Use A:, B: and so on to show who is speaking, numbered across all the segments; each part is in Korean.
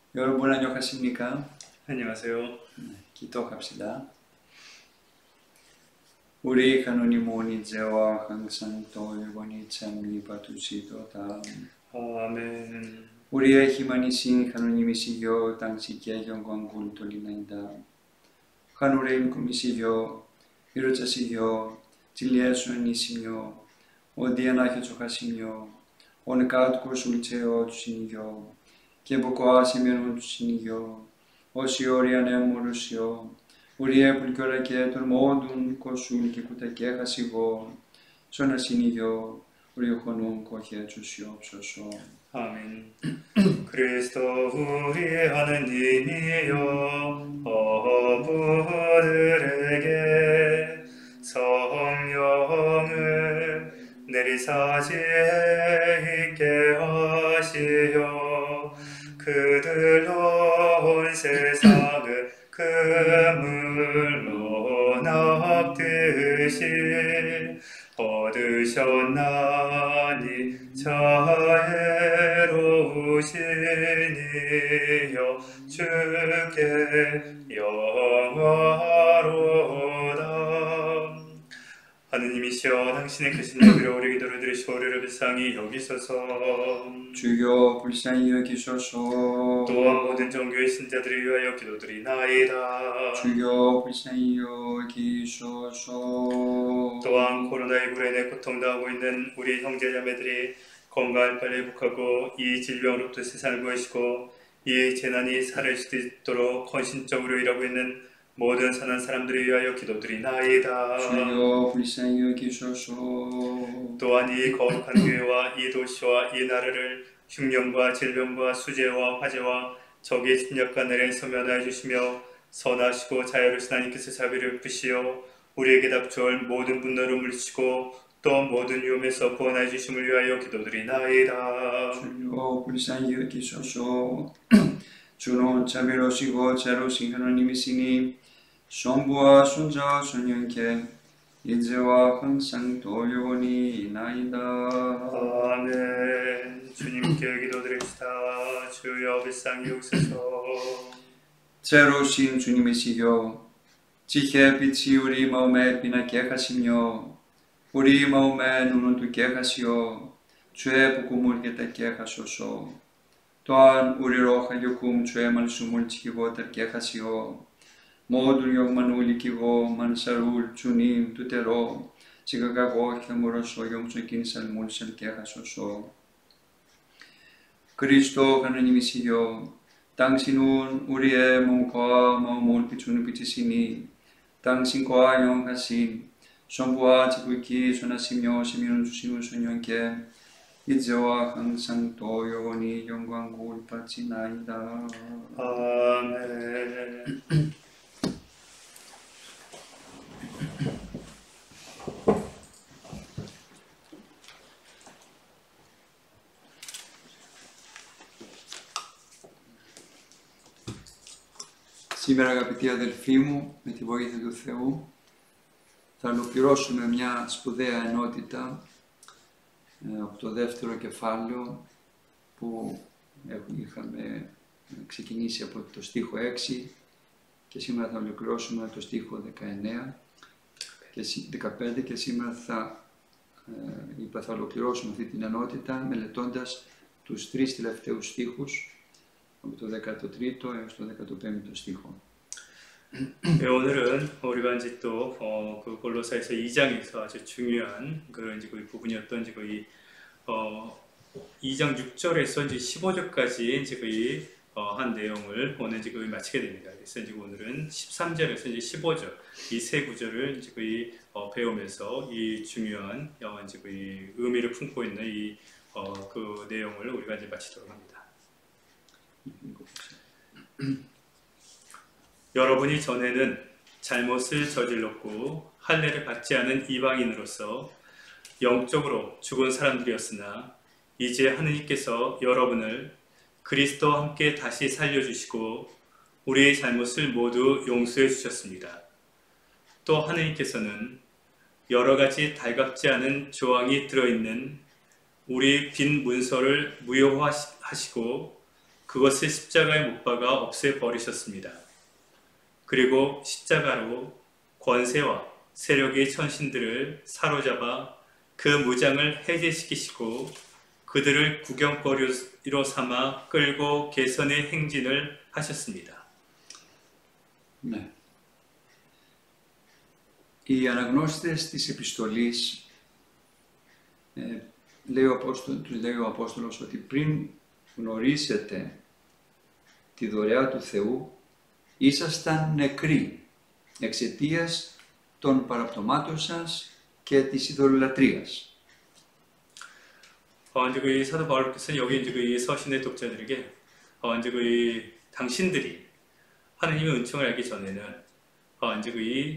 A: 여러분 안녕하십니까?
B: 안녕하세요.
A: 기도합시다. 우리 하나님 온 이제와 항상 또 영원히 참리 받으시도다.
B: 아멘.
A: 우리의 희망이신 하나님이시여 당시기의 영광을 돌리나이다. 하늘의 임금이시여 이루자시여 진리의 주인이시며 어디에나 교족하시며 온갖 곳을 채워주시니여 기쁘고 하시면 주시니여 오시오 우리 안에 모르시오 우리의 불결하게 둘 모든 곳을 기쁘게 하시고 선하시니여 우리 혼은 거기에 주시옵소서.
B: 아멘. 그리스도 우리 하느님이여 어부들에게 성령을 내리사지에 있게 하시어 그들로 온 세상을 그물로 납듯이 얻으셨나니 자애로우시니여 주께 영화로다. 하느님이시여 당신의 크신 너비로 우리 기도를 들으시고 우리를 불쌍히 여기소서.
A: 주여 불쌍히 여기소서.
B: 또한 모든 종교의 신자들을 위하여 기도드리나이다.
A: 주여 불쌍히 여기소서.
B: 또한 코로나19로 인해 고통당하고 있는 우리 형제자매들이 건강을 빨리 회복하고 이 질병으로부터 세상을 구하시고 이 재난이 사라질 수 있도록 헌신적으로 일하고 있는 모든 선한 사람들을 위하여 기도드리나이다.
A: 주여 불쌍히 여기소서.
B: 또한 이 거룩한 교회와 이 도시와 이 나라를 흉년과 질병과 수재와 화재와 적의 침략과 내란에서 면하여 주시며 선하시고 자유로우신 하나님께서 자비를 베푸시어 우리에게 닥쳐올 모든 분노를 물리치고 또 모든 위험에서 구원하여 주심을 위하여 기도드리나이다.
A: 주여 불쌍히 여기소서. 주는 자비로우시고 자애로우신 하나님이시니 성부와 손자와 성령께 이제와 항상 또 영원히 있나이다.
B: 아멘. 주님께 기도드립시다. 주여 불쌍히 여기소서.
A: 자애로우신 주님이시여 지혜의 빛이 우리 마음에 빛나게 하시며 우리 마음에 눈을 뜨게 하시어 주의 복음을 깨닫게 하소서. 또한 우리로 하여금 주의 말씀을 지키고 듣게 하시어 모든 욕망을 이기고 만사를 주님 뜻대로 지켜가고 힘으로써 영적인 삶을 살게 하소서. 그리스도 하나님이시여 당신은 우리의 몸과 마음을 비추는 빛이시니 당신과 영하신 성부와 지극히 선하시며 시민을 주시는 성령께 이제와 항상 또 영원히 영광을 받지나이다.
B: 아멘.
A: Σήμερα αγαπητοί αδελφοί μου, με τη βοήθεια του Θεού, θα ολοκληρώσουμε μια σπουδαία ενότητα από το δεύτερο κεφάλαιο που είχαμε ξεκινήσει από το στίχο 6 και σήμερα θα ολοκληρώσουμε το στίχο 19 και 15 και σήμερα θα ολοκληρώσουμε αυτή την ενότητα μελετώντας τους τρεις τελευταίους στίχους από το 13ο έως το 15ο στίχο.
B: 오늘은 우리가 이제 또 그 골로새서 2장에서 아주 중요한 그런 이제 그 부분이었던 이제 거의 2장 6절에서 이제 15절까지 이제 거의 한 내용을 오늘 이제 거의 마치게 됩니다. 그래서 이제 오늘은 13절에서 이제 15절 이 세 구절을 이제 거의 배우면서 이 중요한 이제 거의 의미를 품고 있는 이 그 내용을 우리가 이제 마치도록 합니다. 여러분이 전에는 잘못을 저질렀고 할례를 받지 않은 이방인으로서 영적으로 죽은 사람들이었으나 이제 하느님께서 여러분을 그리스도와 함께 다시 살려주시고 우리의 잘못을 모두 용서해 주셨습니다. 또 하느님께서는 여러 가지 달갑지 않은 조항이 들어있는 우리 빈 문서를 무효화하시고 그것을 십자가에 못 박아 없애버리셨습니다. 그리고 십자가로 권세와 세력의 천신들을 사로잡아 그 무장을 해제시키시고 그들을 구경거리로 삼아 끌고 개선의 행진을 하셨습니다.
A: Ναι. Οι αναγνώστες της επιστολής τους λέει ο Απόστολος ότι πριν γνωρίσετε τη δωρεά του Θεού ήσασταν νεκροί εξαιτίας των παραπτωμάτων σας και της ειδωλολατρίας.
B: 이제 그 사도 바울께서는 여기 이제 그 서신의 독자들에게 이제 그 당신들이 하느님의 은총을 알기 전에는 이제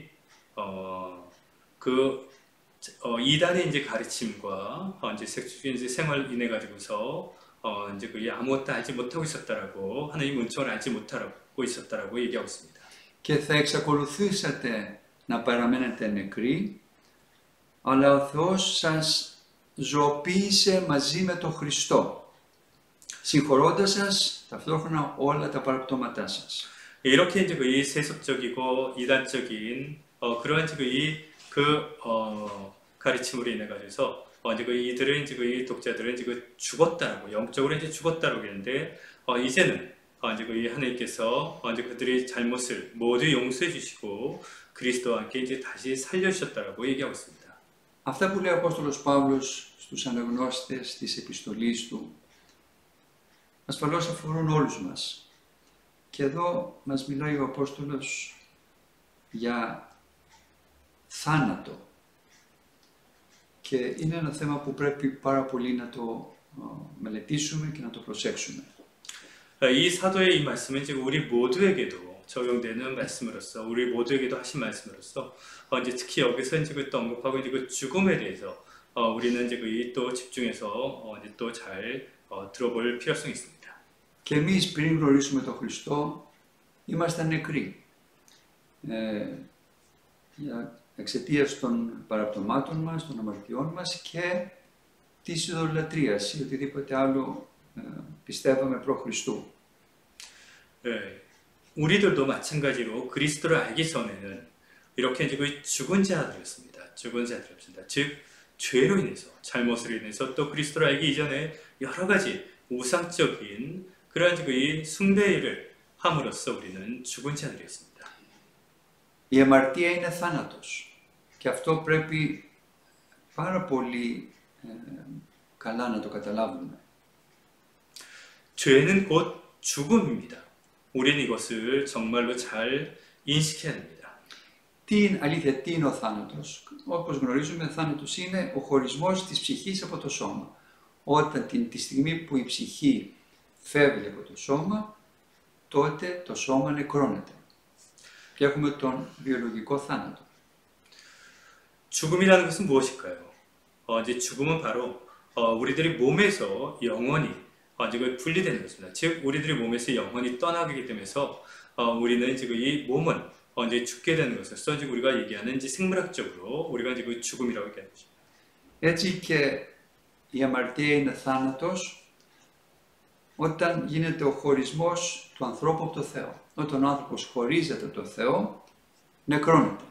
B: 이단의 이제 가르침과 이제 색주의 생활 인해 가지고서 이제 그 아무것도 알지 못하고 있었다라고 하느님 은총을 알지 못하고 있었다라고 얘기하고 있습니다.
A: Και θα εξακολουθήσατε να παραμένετε νεκροί, αλλά ο Θεός σας ζωοποίησε μαζί με τον Χριστό, συγχωρώντας σας ταυτόχρονα όλα τα παραπτώματά σας.
B: 이렇게 이제 그 세속적이고 이단적인 그러한 그 가르침으로 인해 가지고서 이제 그 이들은 이제 그 독자들은 이제 그 죽었다라고 영적으로 이제 죽었다라고 했는데 이제는 이제 그 하나님께서 이제 그들의 잘못을 모두 용서해 주시고 그리스도와 함께 이제 다시 살려주셨다라고 얘기하고 있습니다.
A: Αυτά που λέει ο Απόστολος Παύλος στους αναγνώστες της επιστολής του ασφαλώς αφορούν όλους μας. Και εδώ μας μιλάει ο Απόστολος για θάνατο. Και είναι ένα θέμα που πρέπει πάρα πολύ να το μελετήσουμε και να το προσέξουμε.
B: 이 사도의 이 말씀은 지금 우리 모두에게도 적용되는 말씀으로서 우리 모두에게도 하신 말씀으로서 이제 특히 여기서 이제 그 언급하고 이제 그 죽음에 대해서 우리는 이제 또 집중해서 이제 또 잘 들어볼 필요성이 있습니다.
A: Και εμείς πριν γνωρίσουμε τον Χριστό ήμασταν νεκροί. Εξαιτίας των παραπτωμάτων μας, των αμαρτιών μας και της ειδωλατρίας ή οτιδήποτε άλλο πιστεύαμε προ Χριστού.
B: 우리들도 마찬가지로 그리스도를 알기 전에는 이렇게 이제 그 죽은 자들이었습니다. 죽은 자들이었습니다. 즉 죄로 인해서 잘못으로 인해서 또 그리스도를 알기 이전에 여러 가지 우상적인 그러한 그 숭배를 함으로써 우리는 죽은 자들이었습니다.
A: Η αμαρτία είναι θάνατος και αυτό πρέπει πάρα πολύ καλά να το καταλάβουμε.
B: 죄는 곧 죽음입니다. 우리는 이것을 정말로 잘 인식해야 됩니다.
A: Αλήθεια, τι είναι ο θάνατος? Όπως γνωρίζουμε, θάνατος είναι ο χωρισμός της ψυχής από το σώμα. Όταν τη στιγμή που η ψυχή φεύγει από το σώμα, τότε το σώμα νεκρώνεται. Και έχουμε τον βιολογικό θάνατο.
B: 죽음이라는 것은 무엇일까요? 이제 죽음은 바로 우리들이 몸에서 영원히 이제 분리되는 것입니다. 즉 우리들이 몸에서 영원히 떠나게 되면서 우리는 이제 이 몸은 이제 죽게 되는 것을 이제 우리가 얘기하는 이제 생물학적으로 우리가 이제 그 죽음이라고 얘기하는 것입니다.
A: Έτσι και η αμαρτία είναι θάνατος όταν γίνεται ο χωρισμός του ανθρώπου από το Θεό. Όταν ο άνθρωπος χωρίζεται από το Θεό, νεκρώνεται.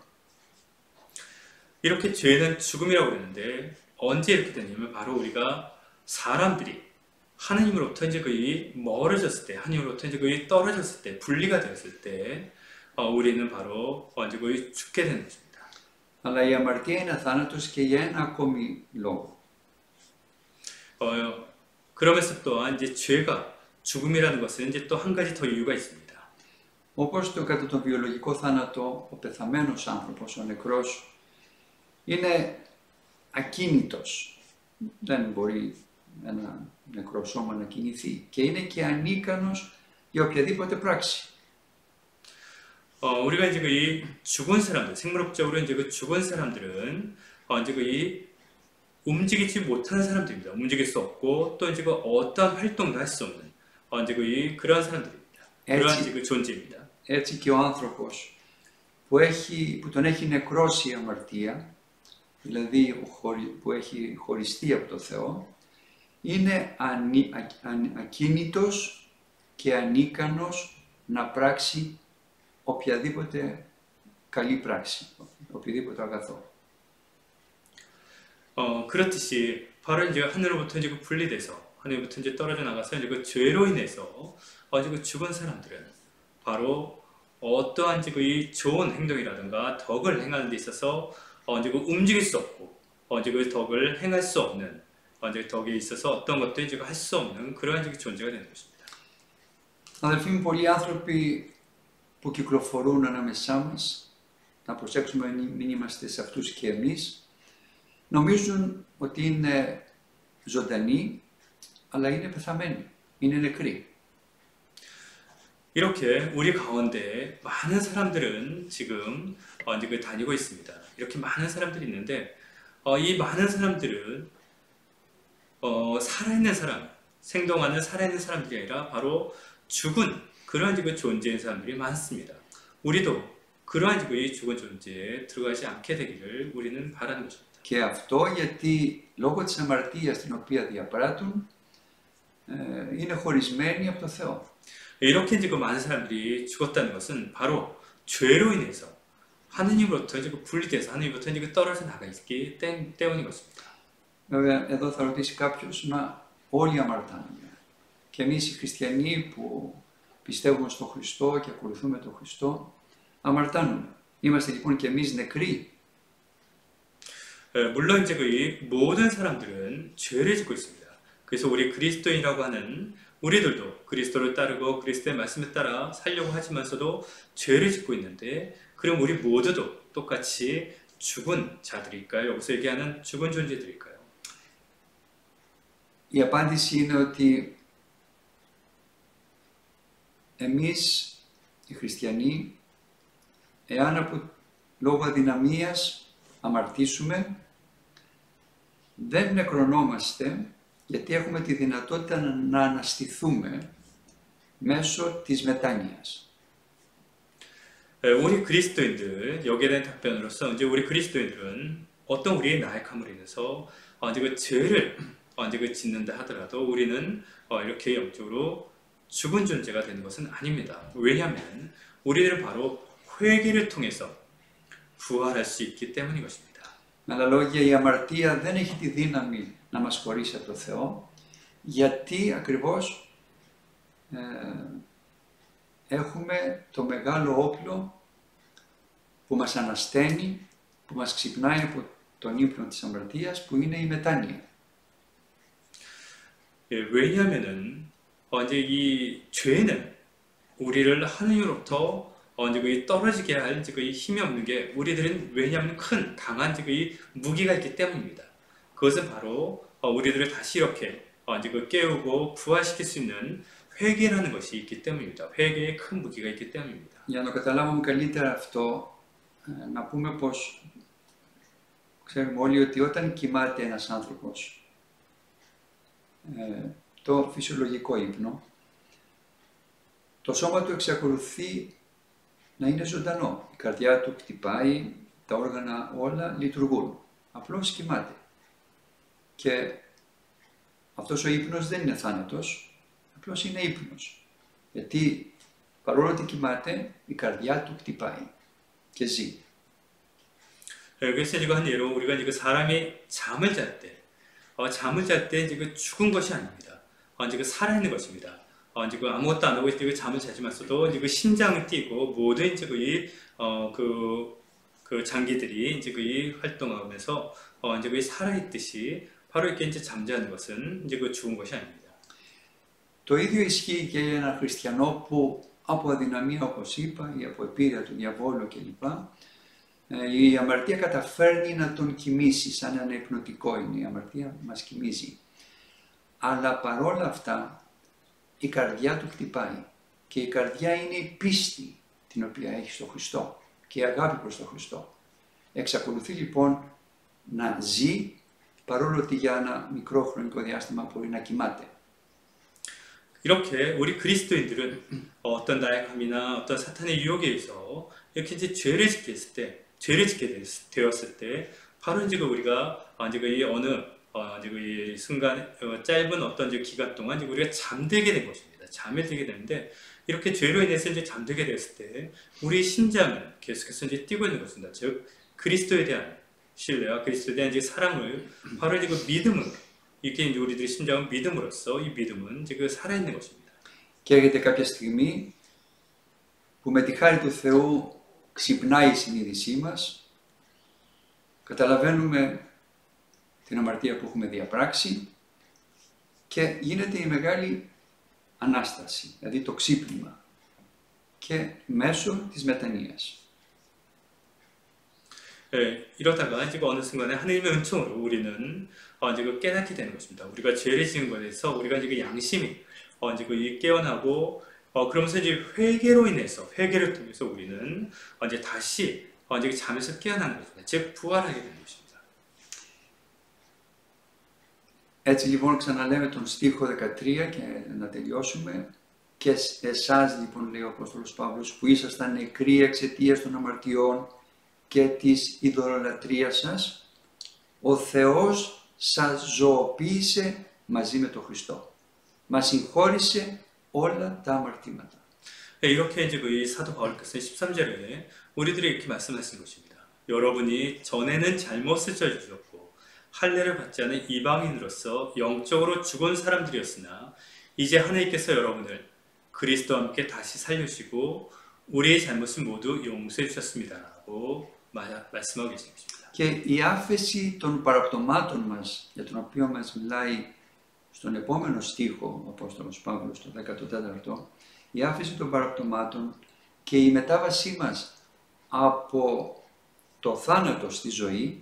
B: 이렇게 죄는 죽음이라고 그러는데 언제 이렇게 되냐면 바로 우리가 사람들이 하나님으로부터 이제 거의 멀어졌을 때, 하나님으로부터 이제 거의 떨어졌을 때, 분리가 되었을 때, 우리는 바로 이제 거의 죽게 되는 것입니다.
A: Αλλά η αμαρτία είναι θάνατος και για ένα ακόμη λόγο.
B: 그러면서 또한 이제 죄가 죽음이라는 것은 이제 또 한 가지 더 이유가 있습니다.
A: Όπως το κατά τον βιολογικό θάνατο, ο πεθαμένος άνθρωπος, ο νεκρός, είναι ακίνητος. Δεν μπορεί ένα νεκρό σώμα να κινηθεί και είναι και ανίκανος για οποιαδήποτε πράξη.
B: 우리가 이제 이 죽은 사람들, 생물학적으로 이제 그 죽은 사람들은 이제 이 움직이지 못하는 사람들입니다. 움직일 수 없고 또 이제 그 어떠한 활동도 할 수 없는 이제 그러한 사람들입니다. 그러한 이제 그 존재입니다.
A: Έτσι και ο άνθρωπος που τον έχει νεκρώσει η αμαρτία, δηλαδή που έχει χωριστεί από το Θεό, είναι ακίνητος και ανίκανος να πράξει οποιαδήποτε καλή πράξη, οποιοδήποτε αγαθό.
B: 그렇듯이 바로 이제 하늘로부터 이제 분리돼서 하늘로부터 이제 떨어져 나가서 이제 그 죄로 인해서 이제 그 죽은 사람들은 바로 어떠한 이제 그 좋은 행동이라든가 덕을 행하는 데 있어서 이제 그 움직일 수 없고 이제 그 덕을 행할 수 없는 이제 덕에 있어서 어떤 것도 이제 할 수 없는 그러한 이제 존재가 되는 것입니다.
A: Αδελφοί μου, πολλοί άνθρωποι που κυκλοφορούν ανάμεσά μας, να προσέξουμε μην είμαστε σε αυτούς και εμείς, νομίζουν ότι είναι ζωντανοί, αλλά είναι πεθαμένοι, είναι νεκροί.
B: 이렇게 우리 가운데 많은 사람들은 지금 이제 그 다니고 있습니다. 이렇게 많은 사람들이 있는데 이 많은 사람들은 살아있는 사람, 생동하는 살아있는 사람들이 아니라 바로 죽은 그러한 그 존재인 사람들이 많습니다. 우리도 그러한 그 죽은 존재에 들어가지 않게 되기를 우리는 바라는 것입니다.
A: Και αυτό γιατί λόγω της αμαρτίας την οποία διαπράττουν είναι χωρισμένοι από το Θεό.
B: 이렇게 이제 그 많은 사람들이 죽었다는 것은 바로 죄로 인해서 하느님으로부터 이제 분리돼서 하느님으로부터 이제 떨어져 나가 있기 때문인 것입니다.
A: Βέβαια, εδώ θα ρωτήσει κάποιος, μα όλοι αμαρτάνουμε. Και εμείς οι χριστιανοί που πιστεύουμε στον Χριστό και ακολουθούμε τον Χριστό, αμαρτάνουμε. Είμαστε λοιπόν και εμείς νεκροί.
B: 물론 이제 그 모든 사람들은 죄를 짓고 있습니다. 그래서 우리 그리스도인이라고 하는 우리들도 그리스도를 따르고 그리스도의 말씀에 따라 살려고 하지만서도 죄를 짓고 있는데, 그럼 우리 모두도 똑같이 죽은 자들일까요? 여기서 얘기하는 죽은 존재들일까요?
A: Η απάντηση είναι ότι εμείς οι χριστιανοί, εάν λόγω αδυναμίας αμαρτήσουμε, δεν νεκρονόμαστε, γιατί έχουμε τη δυνατότητα να αναστηθούμε μέσω της μετάνοιας.
B: 우리 그리스도인들, 여기에 대한 답변으로서 이제 우리 그리스도인들은 어떤 우리의 나약함으로 인해서 이제 그 죄를 이제 그 짓는다 하더라도 우리는 이렇게 영적으로 죽은 존재가 되는 것은 아닙니다. 왜냐하면 우리들은 바로 회개를 통해서 부활할 수 있기 때문인 것입니다.
A: Με άλλα λόγια, η αμαρτία δεν έχει τη δύναμη να μας χωρίσει από το Θεό, γιατί ακριβώς έχουμε το μεγάλο όπλο που μας ανασταίνει, που μας ξυπνάει από τον ύπνο της αμαρτίας, που είναι η μετάνοια.
B: 왜냐하면은 이제 이 죄는 우리를 하느님으로부터 이제 그 떨어지게 할 그 힘이 없는 게, 우리들은 왜냐하면 큰 강한 그 무기가 있기 때문입니다. 그것은 바로 우리들을 다시 이렇게 이제 그 깨우고 부활시킬 수 있는 회개라는 것이 있기 때문입니다. 회개에 큰 무기가 있기 때문입니다.
A: Για να το καταλάβουμε καλύτερα αυτό, να πούμε πως ξέρουμε όλοι ότι όταν κοιμάται ένας άνθρωπος, το φυσιολογικό ύπνο, το σώμα του εξακολουθεί να είναι ζωντανό. Η καρδιά του χτυπάει, τα όργανα όλα λειτουργούν. Απλώς κοιμάται. Και αυτός ο ύπνος δεν είναι θάνατος, απλώς είναι ύπνος. Γιατί παρόλο ότι κοιμάται, η καρδιά του χτυπάει και ζει.
B: 그래서 이거 한 예로 우리가 이제 사람이 잠을 잘 때, 잠을 잘 때 이제 그 죽은 것이 아닙니다. 이제 그 살아있는 것입니다. 이제 그 아무것도 안 하고 있을 때 그 잠을 자지만서도 이제 그 심장이 뛰고 모든 이제 그 장기들이 이제 그 활동하면서 이제 그 살아있듯이 바로 이렇게 이제 잠자는 것은 이제 그 죽은 것이 아닙니다.
A: Το ίδιο ισχύει και για έναν χριστιανό που από αδυναμία, όπως είπα, ή από επίρρεια του διαβόλου κλπ. Η αμαρτία καταφέρνει να τον κοιμήσει, σαν ένα υπνοτικό είναι, η αμαρτία μας κοιμίζει. Αλλά παρόλα αυτά η καρδιά του χτυπάει και η καρδιά είναι η πίστη την οποία έχει στο Χριστό και η αγάπη προς τον Χριστό. Εξακολουθεί λοιπόν να ζει παρόλο ότι για ένα μικρό χρονικό διάστημα μπορεί να κοιμάται.
B: 이렇게 우리 그리스도인들은 어떤 나약함이나 어떤 사탄의 유혹에 의해서 이렇게 이제 죄를 짓게 되었을 때 바로 이제 우리가 이제 이 어느 이제 이 순간 짧은 어떤 이제 기간 동안 이제 우리가 잠들게 된 것입니다. 잠에 들게 되는데 이렇게 죄로 인해서 이제 잠들게 됐을 때 우리 심장은 계속해서 이제 뛰고 있는 것입니다. 즉 그리스도에 대한 신뢰와 그리스도에 대한 이제 사랑을 바로 이제 그 믿음으로 이렇게 이제 우리들의 심장은 믿음으로써 이 믿음은 이제 그 살아있는 것입니다.
A: Και έρχεται κάποια στιγμή που με τη χάρη του Θεού ξυπνάει η συνείδησή μας, καταλαβαίνουμε την αμαρτία που έχουμε διαπράξει και γίνεται η μεγάλη Ανάσταση, δηλαδή το ξύπνημα και μέσω της μετανοίας.
B: 이러다가 이제 어느 순간에 하나님의 은총으로 우리는 이제 그 깨닫게 되는 것입니다. 우리가 죄를 지은 것에서 우리가 이제 그 양심이 이제 그 깨어나고 그러면서 이제 회개를 통해서 우리는 이제 다시 이제 잠에서 깨어나는 것입니다. 즉 부활하게 되는 것입니다.
A: Έτσι λοιπόν ξαναλέμε τον στίχο 13 και να τελειώσουμε. Και εσάς λοιπόν, λέει ο Απόστολος Παύλος, που ήσασταν νεκροί εξαιτίας των αμαρτιών και της ειδωλολατρίας σας, ο Θεός σας ζωοποίησε μαζί με τον Χριστό. Μας συγχώρησε όλα τα αμαρτήματα.
B: 이렇게 이제 그 사도 바울께서 13절에 우리들이 이렇게 말씀하신 것입니다. 여러분이 전에는 잘못을 저지르셨고 할례를 받지 않은 이방인으로서 영적으로 죽은 사람들이었으나 이제 하나님께서 여러분을 그리스도와 함께 다시 살려주시고 우리의 잘못을 모두 용서해 주셨습니다라고 말씀하고 계신 것입니다.
A: Και η άφεση των παραπτωμάτων μας, για τον οποίο μας μιλάει στον επόμενο στίχο ο Απόστολος Παύλος, το 14ο, η άφεση των παραπτωμάτων και η μετάβασή μας από το θάνατο στη ζωή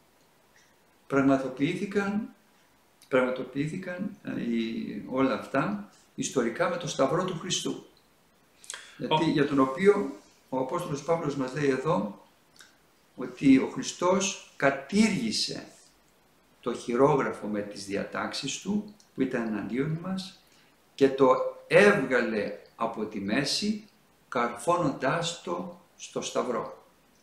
A: πραγματοποιήθηκαν όλα αυτά ιστορικά με το Σταυρό του Χριστού. Για τον οποίο ο Απόστολος Παύλος μας λέει εδώ ότι ο Χριστός κατήργησε το χειρόγραφο με τις διατάξεις του που ήταν εναντίον μας και το έβγαλε από τη μέση καρφώνοντάς το στο Σταυρό.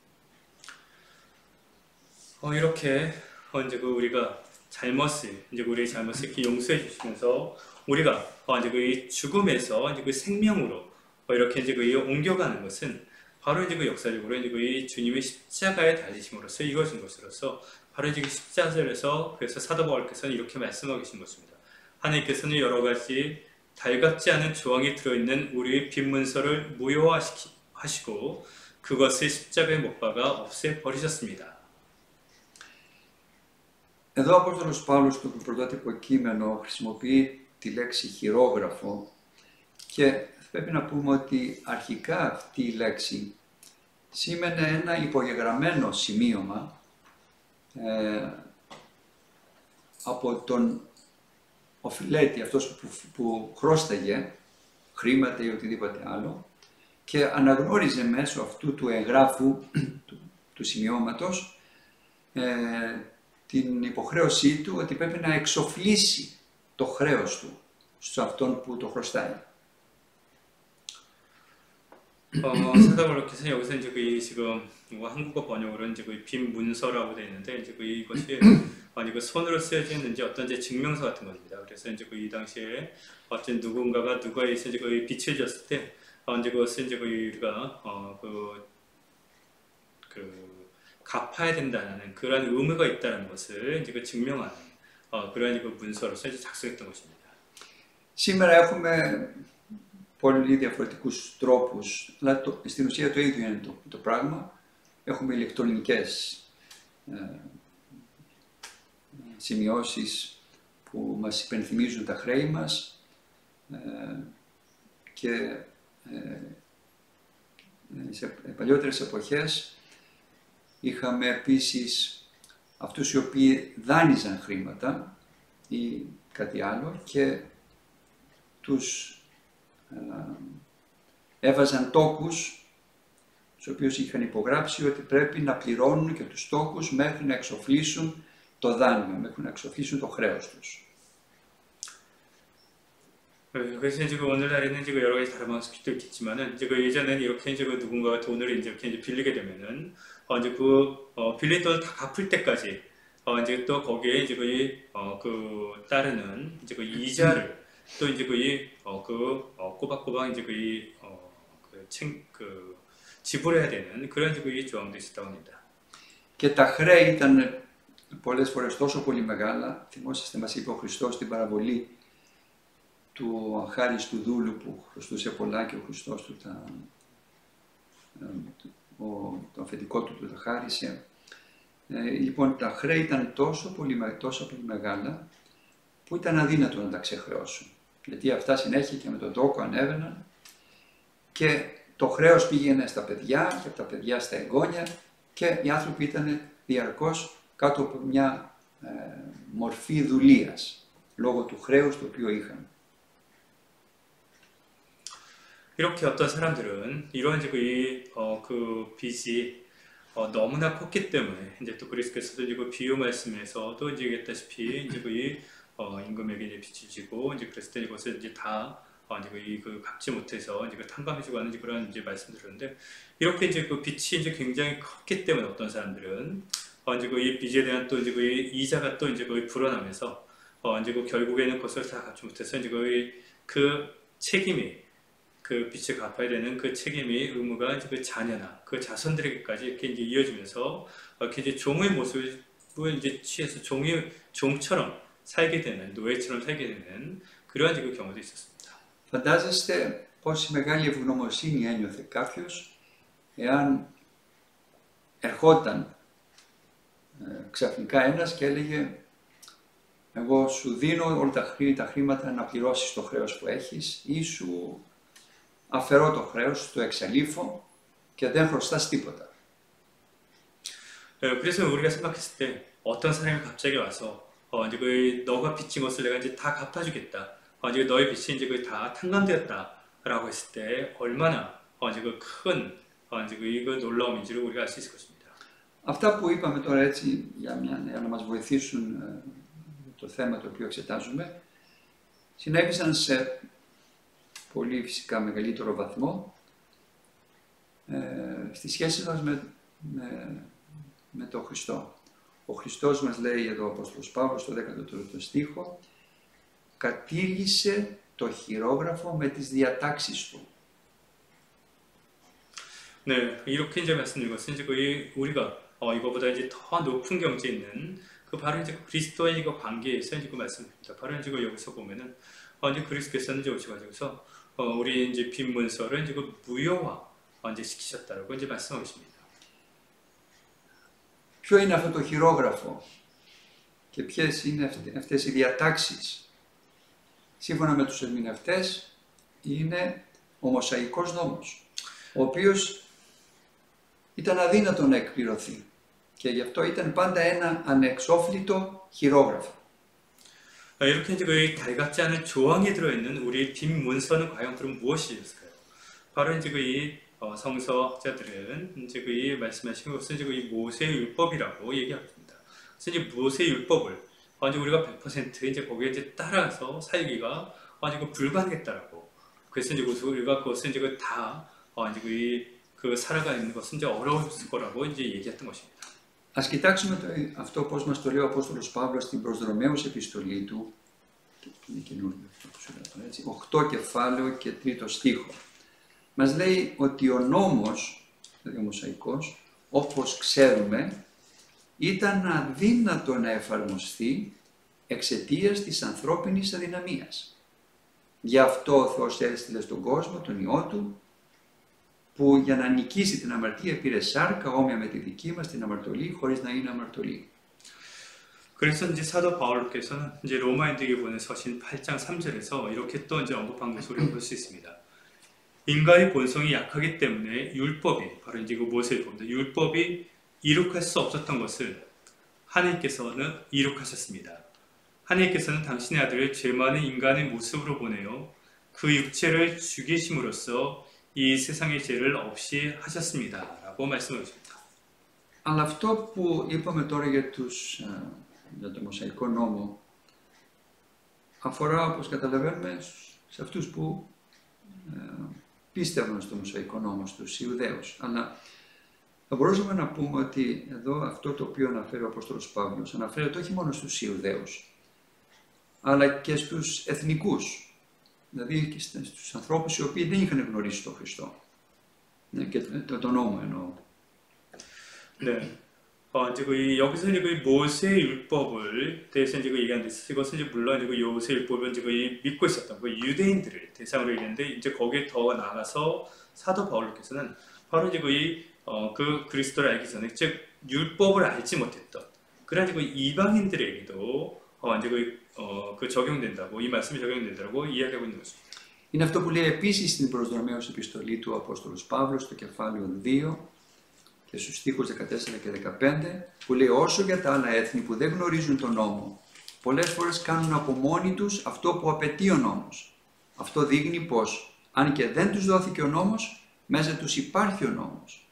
B: 이렇게 이제 그 우리가 우리의 잘못을 이렇게 용서해 주시면서 우리가 이제 그 죽음에서 이제 그 생명으로 이렇게 이제 그 옮겨가는 것은 바로 이제 그 역사적으로 이제 그 주님의 십자가에 달리심으로써 이루어진 것으로서 바로 이제 그 십자가에서 그래서 사도 바울께서는 이렇게 말씀하고 계신 것입니다. 하나님께서는 여러 가지 달갑지 않은 조항이 들어있는 우리의 빈 문서를 무효화하시고 그것을 십자가에 못 박아 없애 버리셨습니다.
A: Εδώ ο Απόστολος Παύλος στο πρωτότυπο κείμενο χρησιμοποιεί τη λέξη χειρόγραφο και πρέπει να πούμε ότι αρχικά αυτή η λέξη σήμαινε ένα υπογεγραμμένο σημείωμα από τον οφειλέτη, αυτός που χρώσταγε χρήματα ή οτιδήποτε άλλο και αναγνώριζε μέσω αυτού του εγγράφου, του σημειώματος, την υποχρέωσή του ότι πρέπει να εξοφλήσει το χρέος του σε αυτόν που το χρωστάει.
B: 사도 바울께서 여기서 이제 지금 한국어 번역으로 이제 빈 문서라고 되어 있는데 이제 이것이 그 손으로 쓰여져 있는지 어떤 이제 증명서 같은 겁니다. 그래서 이제 이 당시에 어떤 누군가가 누가에서 이제 빛을 줬을 때 이제 그것을 이제 우리가 갚아야 된다는 그런 의무가 있다는 것을 이제 증명하는 그런 이제 문서로서 이제 작성했던 것입니다.
A: Σήμερα έχουμε πολύ διαφορετικούς τρόπους, αλλά στην ουσία το ίδιο είναι το πράγμα. Έχουμε ηλεκτρονικές σημειώσεις που μας υπενθυμίζουν τα χρέη μας και σε παλιότερες εποχές είχαμε επίσης αυτούς οι οποίοι δάνειζαν χρήματα ή κάτι άλλο και τους έβαζαν τόκους στους οποίους είχαν υπογράψει ότι πρέπει να πληρώνουν και τους τόκους μέχρι να εξοφλήσουν το δάνειο, μέχρι να εξοφλήσουν το χρέος τους.
B: 그래서 이제 오늘날에는 이제 여러 가지 다른 방식도 있겠지만은 이제 예전에는 이렇게 이제 누군가가 돈을 이제 이렇게 빌리게 되면은 이제 빌린 돈을 다 갚을 때까지 이제 또 거기에 이제 따르는 이제 이자를 또 이제 꼬박꼬박 이제 지불해야 되는 그런 이제 조항도 있었다고 합니다.
A: Και τα χρέη ήταν πολλές φορές τόσο πολύ μεγάλα. Θυμόσαστε, μας είπε ο Χριστός στην παραβολή του αχάριστου δούλου που χρωστούσε πολλά και ο Χριστός του το αφεντικό του τα χάρισε. Λοιπόν, τα χρέη ήταν τόσο πολύ μεγάλα που ήταν αδύνατο να τα ξεχρεώσουν. Γιατί αυτά συνέχεια και με τον τόκο ανέβαιναν και το χρέος πήγαινε στα παιδιά και από τα παιδιά στα εγγόνια και οι άνθρωποι ήταν διαρκώς κάτω από μια μορφή δουλείας λόγω του χρέους το οποίο είχαν.
B: 이렇게 어떤 사람들은 이런 빚이 너무나 컸기 때문에 이제 또 그리스도께서도 이제 비유 말씀에서도 이제 얘기했다시피 이제 임금에게 이제 빚을 지고 이제 그랬을 때 이것을 이제 다 이제 갚지 못해서 이제 탕감해주고 하는 그런 이제 말씀드렸는데 이렇게 이제 빚이 이제 굉장히 컸기 때문에 어떤 사람들은 이제 이 빚에 대한 또 이제 이자가 또 이제 불어나면서 이제 결국에는 그것을 다 갚지 못해서 이제 그 책임이 그 빚을 갚아야 되는 그 책임이 의무가 이제 그 자녀나 그 자손들에게까지 이렇게 이제 이어지면서 이렇게 이제 종의 모습을 이제 취해서 종처럼 살게 되는 노예처럼 살게 되는 그러한 이제 그 경우도 있었습니다.
A: Φαντάζεστε πόση μεγάλη ευγνωμοσύνη ένιωθε κάποιος εάν ερχόταν ξαφνικά ένας και έλεγε εγώ σου δίνω όλα τα χρήματα να πληρώσεις το χρέος που έχεις ή σου αφαιρώ το χρέος, το εξαλείφω και δεν χρωστάς τίποτα.
B: 그래서 우리가 생각했을 때 어떤 사람이 갑자기 와서 이제 너가 빚진 것을 내가 이제 다 갚아주겠다. 이제 너의 빚이 이제 다 탕감되었다라고 했을 때 얼마나 이제 큰 이제 이거 놀라움인지를 우리가 알 수 있을 것입니다.
A: Αυτά που είπαμε τώρα έτσι για να μας βοηθήσουν το θέμα το οποίο εξετάζουμε συνέβησαν σε πολύ φυσικά μεγαλύτερο βαθμό στις σχέσεις μας με τον Χριστό. Ο Χριστός μας λέει εδώ ο Απόστολος Παύλος στο 13ο στίχο κατήργησε το χειρόγραφο με τις διατάξεις του.
B: 네, 이렇게 이제 말씀드린 것은 이제 우리가 이거보다 이제 더 높은 경지에 있는 바로 이제 그리스도의 관계에서 이제 말씀입니다. 바로 이제 여기서 보면은 이제 그리스도께서는 이제 오셔가지고서 우리 이제 빈 문서를 이제 무효화 이제 시키셨다라고 이제 말씀하고 있습니다.
A: Ποιο είναι αυτό το χειρόγραφο και ποιες είναι αυτές οι διατάξεις? Σύμφωνα με τους ερμηνευτές είναι ο Μωσαϊκός νόμος, ο οποίος ήταν αδύνατο να εκπληρωθεί και γι' αυτό ήταν πάντα ένα ανεξόφλητο χειρόγραφο.
B: 이렇게 이제 달갑지 않은 조항이 들어있는 우리 빈 문서는 과연 그럼 무엇이었을까요? 바로 이제 이 성서학자들은 이제 이 말씀하신 것은 이제 이 모세의 율법이라고 얘기합니다. 그래서 이제 모세의 율법을 이제 우리가 100% 이제 거기에 이제 따라서 살기가 이제 불가능했다라고. 그래서 이제 우리가 그것을 이제 다 이제 살아가는 것은 이제 어려웠을 거라고 이제 얘기했던 것입니다.
A: Ας κοιτάξουμε αυτό πώς μας το λέει ο Απόστολος Παύλος στην προς Ρωμαίους επιστολή του, 8 κεφάλαιο και 3 στίχο. Μας λέει ότι ο νόμος, δηλαδή ο Μωσαϊκός, όπως ξέρουμε, ήταν αδύνατο να εφαρμοστεί εξαιτίας της ανθρώπινης αδυναμίας. Γι' αυτό ο Θεός έστειλε στον κόσμο τον Υιό Του, που για να νικήσει την αμαρτία πήρε σάρκα όμοια με τη δική μας την αμαρτωλή, χωρίς να είναι αμαρτωλή.
B: 그래서 이제 사도 바울께서는 이제 로마인들에게 보낸 서신 8장 3절에서 이렇게 또 이제 언급한 것을 우리가 볼 수 있습니다. 인간의 본성이 약하기 때문에 율법이 바로 이제 모세율법입니다. 율법이 이룩할 수 없었던 것을 하나님께서는 이룩하셨습니다. 하나님께서는 당신의 아들을 죄 많은 인간의 모습으로 보내어 그 육체를 죽이심으로써 이 세상의 죄를 없이 하셨습니다라고 말씀을 주십니다.
A: Αλλά αυτό που είπαμε τώρα για το Μωσαϊκό νόμο αφορά, όπως καταλαβαίνουμε, σε αυτούς που πίστευαν στο Μωσαϊκό νόμο, στους Ιουδαίους. Αλλά θα μπορούσαμε να πούμε ότι εδώ αυτό το οποίο αναφέρει ο Απόστολος Παύλος αναφέρεται όχι μόνο στους Ιουδαίους, αλλά και στους εθνικούς, Δηλαδή και στους ανθρώπους οι οποίοι δεν είχαν γνωρίσει τον Χριστό. Ναι, και τον νόμο εννοώ.
B: 네. 이제 여기서 이제 모세 율법을 대해서 이제 얘기하는데 이것은 이제 물론 이제 모세 율법을 이제 믿고 있었던 유대인들을 대상으로 얘기했는데 이제 거기에 더 나아가서 사도 바울께서는 바로 이제 그 그리스도를 알기 전에 즉 율법을 알지 못했던 그런 이제 이방인들에게도 이제 그 적용된다고 이 말씀이 적용된다고 이야기하고 있는 것입니다.
A: Είναι αυτό που λέει επίσης στην προς Ρωμαίους επιστολή του Απόστολος Παύλος στο κεφάλαιο 2 και στους στίχους 14 και 15 που λέει όσο για τα άλλα έθνη που δεν γνωρίζουν τον νόμο πολλές φορές κάνουν από μόνοι τους αυτό που απαιτεί ο νόμος. Αυτό δείχνει πως αν και δεν τους δόθηκε ο νόμος μέσα τους υπάρχει ο νόμος.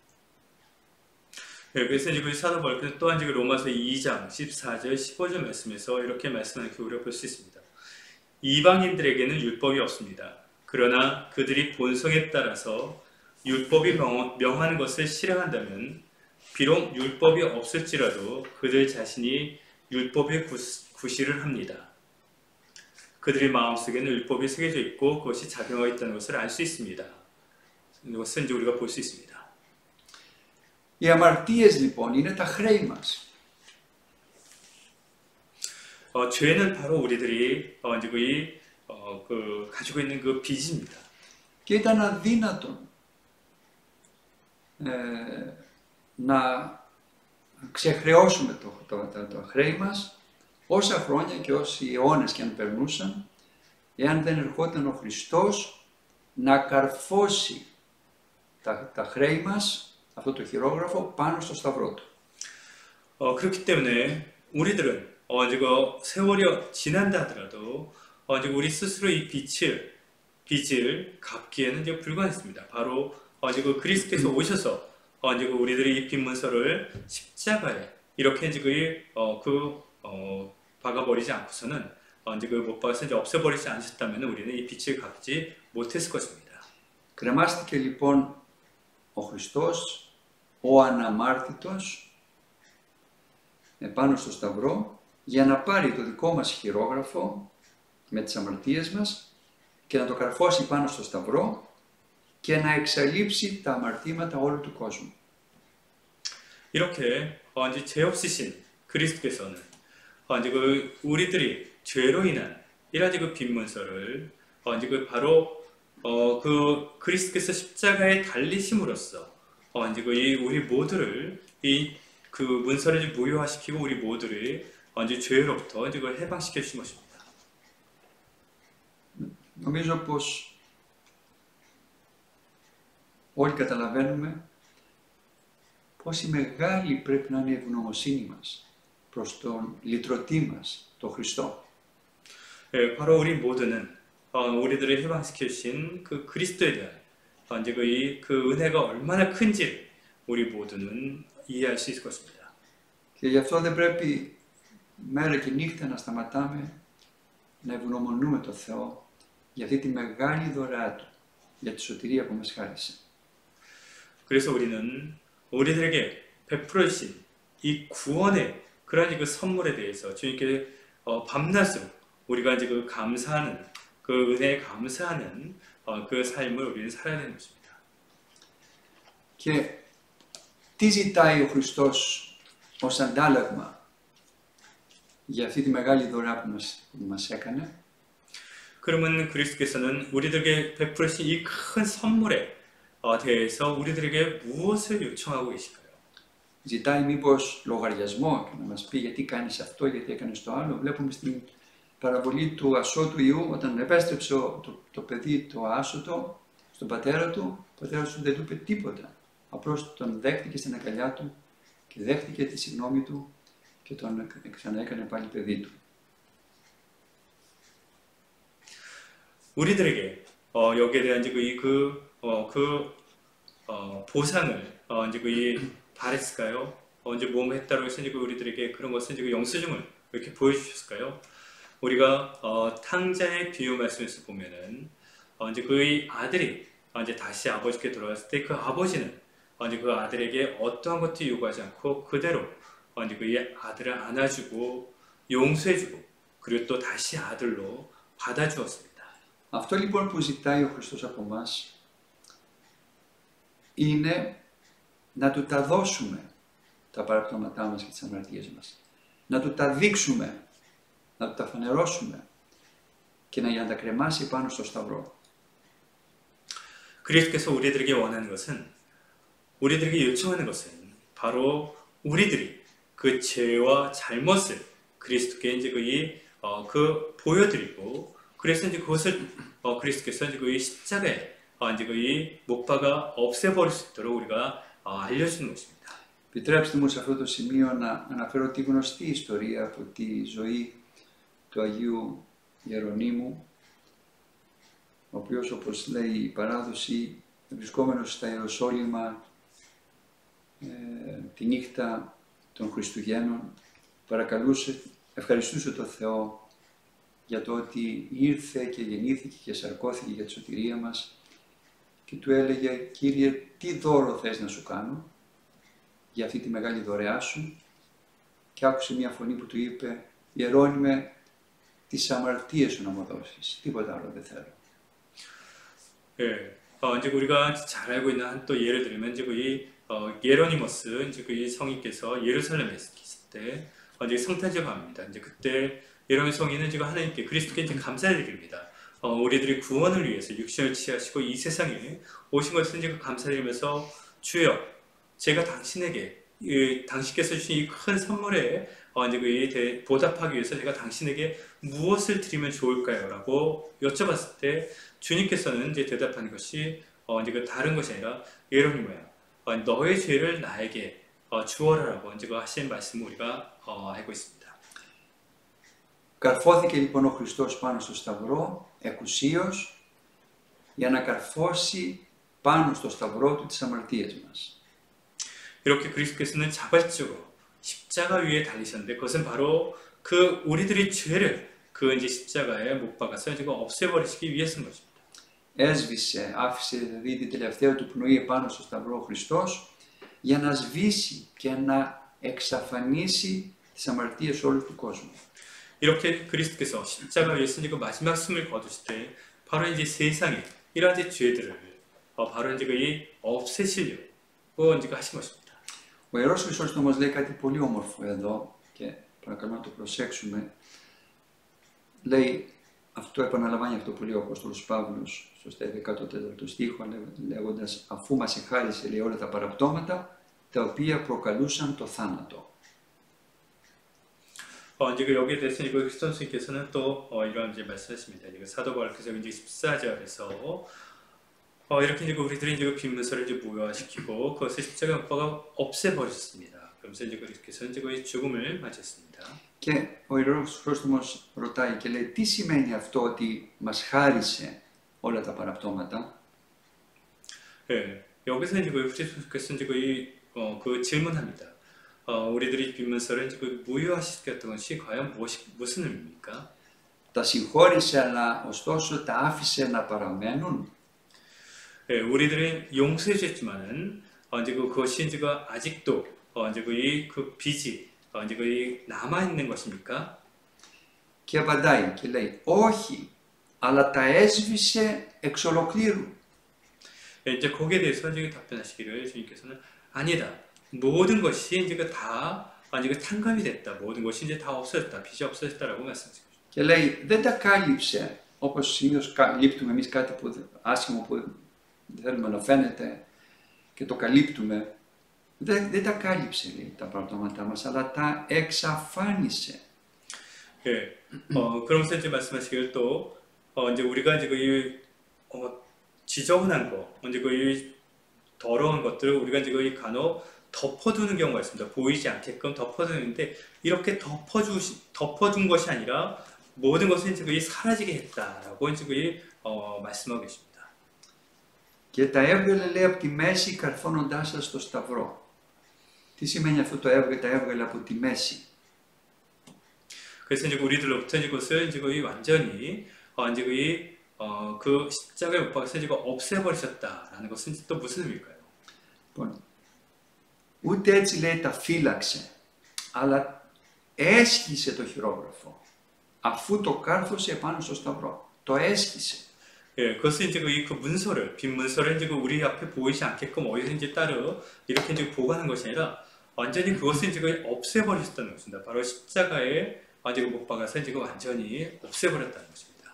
B: 네, 그래서 이제 사도 바울께서 또한 이제 로마서 2장 14절 15절 말씀에서 이렇게 말씀하는 게 우리가 볼 수 있습니다. 이방인들에게는 율법이 없습니다. 그러나 그들이 본성에 따라서 율법이 명하는 것을 실행한다면 비록 율법이 없을지라도 그들 자신이 율법의 구실을 합니다. 그들의 마음속에는 율법이 새겨져 있고 그것이 작용하고 있다는 것을 알 수 있습니다. 이것은 이제 우리가 볼 수 있습니다.
A: Οι αμαρτίες λοιπόν είναι τα χρέη μας.
B: 죄는 바로 우리들이 이제 가지고 있는 그 빚입니다.
A: Και ήταν αδύνατον να ξεχρεώσουμε το χρέη μας όσα χρόνια και όσοι αιώνες και αν περνούσαν εάν δεν ερχόταν ο Χριστός να καρφώσει τα χρέη μας αυτό το χειρόγραφο πάνω στο σταυρό του.
B: 그렇기 때문에 우리들은 이제 세월이 지난다 하더라도 이제 우리 스스로 이 빚을 갚기에는 이제 불가능했습니다. 바로 이제 그리스도께서 오셔서 이제 우리들의 이 빚 문서를 십자가에 이렇게 이제 박아버리지 않고서는 이제 못 박아서 이제 없애버리지 않으셨다면 우리는 이 빚을 갚지 못했을 것입니다.
A: Κρεμάστηκε λοιπόν ο Χριστός, ο αναμάρτητος, επάνω στο σταυρό για να πάρει το δικό μας χειρόγραφο με τις αμαρτίες μας και να το καρφώσει πάνω στο σταυρό και να εξαλείψει τα αμαρτήματα όλου του κόσμου.
B: 이렇게 이제 죄 없으신 그리스도께서는 이제 우리들이 죄로 인한 이런 그 빚문서를 이제 바로 그 그리스도께서 십자가에 달리심으로써 이제 우리 모두를 그 문서를 무효화시키고 우리 모두를 이제 죄로부터 이제 해방시켜 주신 것입니다.
A: Νομίζω πως όλοι καταλαβαίνουμε πόση μεγάλη πρέπει να είναι η ευγνωμοσύνη μας προς τον λυτρωτή μας, τον Χριστό.
B: 예, 바로 우리 모두는 우리들을 해방시켜 주신 그 그리스도에 대한 이제 그 은혜가 얼마나 큰지 우리 모두는 이해할 수 있을 것입니다.
A: Και γι' αυτό δεν πρέπει μέρα και νύχτα να σταματάμε να ευγνωμονούμε τον Θεό για αυτή τη μεγάλη δωρεά Του, για τη σωτηρία που μας χάρισε.
B: 그래서 우리는 우리들에게 베풀어 주신 이 구원의 그런 그 선물에 대해서 주님께 밤낮으로 우리가 이제 그 감사하는 그 은혜에 감사하는 그 삶을 우리는 살아야 되는 것입니다.
A: Και τι ζητάει ο Χριστός ως αντάλλαγμα για αυτή τη μεγάλη δωρεά που μας έκανε?
B: 그러면 그리스도께서는 우리들에게 베풀으신 이 큰 선물에 대해서 우리들에게 무엇을 요청하고 계실까요?
A: Ζητάει μήπως λογαριασμό και να μας πει γιατί κάνεις αυτό, γιατί έκανες το άλλο? Βλέπουμε στην παραβολή του ασώτου Ιού, όταν επέστρεψε το παιδί το άσωτο στον πατέρα του, ο πατέρας του δεν του είπε τίποτα. Απλώς τον δέχτηκε στην αγκαλιά του και δέχτηκε τη συγγνώμη του και τον ξαναέκανε πάλι παιδί του.
B: 우리들에게 여기에 대한 이제 보상을 이제 바랬을까요? 이제 몸 했다고 해서 이제 우리들에게 그런 것을 이제 영수증을 이렇게 보여주셨을까요? 우리가 탕자의 비유 말씀에서 보면은 이제 그의 아들이 이제 다시 아버지께 돌아갔을 때 그 아버지는 이제 그 아들에게 어떠한 것도 요구하지 않고 그대로 이제 그의 아들을 안아주고 용서해주고 그리고 또 다시 아들로 받아주었습니다.
A: Αυτό λοιπόν που ζητάει ο Χριστός από μας είναι να Του τα δώσουμε τα παραπτώματά μας και τις αμαρτίες μας. Να Του τα δείξουμε, να Του τα φανερώσουμε και να τα κρεμάσει πάνω στο σταυρό.
B: 그리스도께서 우리들에게 원하는 것은, 우리들에게 요청하는 것은 바로 우리들이 그 죄와 잘못을 그리스도께 이제 그 보여드리고, 그래서 이제 그것을 그리스도께서 이제 그 십자가에 이제 그 못 박아 없애버릴 수 있도록 우리가 알려주는 것입니다.
A: Επιτρέψτε μου σε αυτό το σημείο να αναφέρω τη γνωστή ιστορία από τη ζωή του Αγίου Ιερονύμου, ο οποίος, όπως λέει η παράδοση, βρισκόμενος στα Ιεροσόλυμα τη νύχτα των Χριστουγέννων, ευχαριστούσε τον Θεό για το ότι ήρθε και γεννήθηκε και σαρκώθηκε για τη σωτηρία μας και του έλεγε: «Κύριε, τι δώρο θες να σου κάνω για αυτή τη μεγάλη δωρεά σου?» Και άκουσε μια φωνή που του είπε: «Ιερώνυμε, τις αμαρτίες σου να μου δώσεις, τίποτα άλλο δεν θέλω».
B: 예, 이제 우리가 잘 알고 있는 한 또 예를 들면 이제 예로니모스 이제 이 성인께서 예루살렘에 있을 때 이제 성탄절 밤입니다. 이제 그때 예로니 성인은 지금 하나님께 그리스도께 이제 감사를 드립니다. 우리들의 구원을 위해서 육신을 취하시고 이 세상에 오신 것을 이제 감사드리면서 주여, 제가 당신에게 당신께서 주신 이 큰 선물에 이제 보답하기 위해서 제가 당신에게 무엇을 드리면 좋을까요? 라고 여쭤봤을 때 주님께서는 이제 대답하는 것이 이제 그 다른 것이 아니라 예로니모야, 너의 죄를 나에게 주어라라고 이제 그 하신 말씀을 우리가 알고 있습니다.
A: Καρφώθηκε λοιπόν ο Χριστός πάνω στο σταυρό, εκουσίως, για να καρφώσει πάνω στο σταυρό του τις αμαρτίες μας.
B: 이렇게 그리스도께서는 자발적으로 십자가 위에 달리셨는데, 그것은 바로 그 우리들의 죄를 그 이제 십자가에 못 박아서 이제 없애버리시기 위해서인 것입니다.
A: Άφησε δηλαδή την τελευταία του πνοή πάνω στο σταυρό ο Χριστός για να σβήσει και να εξαφανίσει τις αμαρτίες όλου του κόσμου.
B: 이렇게 그리스도께서 십자가 위에 쓰시고 마지막 숨을 거두실 때 바로 이제 세상에 이러한 죄들을 바로 이제 없애시려고 이제 하신 것입니다.
A: Ο Ιερός Χρυσόστομος λέει κάτι πολύ όμορφο εδώ και παρακαλώ να το προσέξουμε. Λέει, αυτό επαναλαμβάνει αυτό που λέει ο Απόστολος Παύλος στο 14ο στίχο, λέγοντας: «Αφού μας εχάρισε, λέει, όλα τα παραπτώματα τα οποία προκαλούσαν το θάνατο».
B: 이제 여기에 대해서 이거 크리스토스님께서는 또 이런 이제 말씀하십니다. 이거 사도 바울께서 이제 14절에서 이렇게 이제 우리들이 이제 빈문서를 이제 무효화시키고 그것을 십자가 못 박아 없애버렸습니다. 그러면서 이제 그리스도께서는 이제 거의 죽음을 맞이했습니다.
A: Και ο Ιερός Χρυσόστομος ρωτάει και λέει: τι σημαίνει αυτό ότι μας χάρισε όλα τα παραπτώματα?
B: 네, 여기서 이제 그리스도께서 이제 그 질문합니다. 우리들이 빈문서를 이제 무효화시켰던 것이 과연 무슨 의미입니까?
A: Τα συγχώρησε, αλλά ωστόσο τα άφησε να παραμένουν.
B: 네, 우리들은 용서해줬지만은 이제 그것이 이제 아직도 이제 그 빚이 이제 남아 있는 것입니까?
A: Και απαντάει και λέει: όχι, αλλά τα έσβησε εξ ολοκλήρου.
B: 이제 거기에 대해서 이제 답변하시기를 주님께서는 아니다. 모든 것이 이제 다 이제 탕감이 됐다. 모든 것이 이제 다 없어졌다. 빚이 없어졌다라고 말씀하시죠.
A: Και λέει: δεν τα κάλυψε, όπως συνήθως καλύπτουμε εμείς κάτι που άσχημο που δεν θέλουμε να φαίνεται και το καλύπτουμε. Δεν τα κάλυψε, λέει, τα παραπτώματά μας, αλλά τα εξαφάνισε.
B: 예, 그러면서 이제 말씀하시기를 또 이제 우리가 이제 지저분한 거, 이제 더러운 것들을 우리가 이제 간혹 덮어두는 경우가 있습니다. 보이지 않게끔 덮어두는데 이렇게 덮어준 것이 아니라 모든 것을 이제 사라지게 했다라고 이제 말씀하고 계십니다.
A: Και τα έβγαλε, λέει, από τη μέση καρφώνοντάς τα στο σταυρό. Τι σημαίνει αυτό το έβγαλε, τα έβγαλε από τη μέση?
B: 그래서 이제 우리들로부터 이제 그것을 이제 완전히 이제 그 십자가에 못 박아서 이제 없애버리셨다라는 것은 또 무슨 의미일까요?
A: Λοιπόν, ούτε έτσι, λέει, τα φύλαξε, αλλά έσχισε το χειρόγραφο, αφού το κάρθωσε πάνω στο σταυρό. Το έσχισε.
B: 예, 그것은 이제 그 문서를, 빈 문서를 이제 우리 앞에 보이지 않게끔 어디든지 따로 이렇게 이제 보관한 것이 아니라 완전히 그것을 이제 없애버리셨다는 것입니다. 바로 십자가에 못 박아서 이제 완전히 없애버렸다는 것입니다.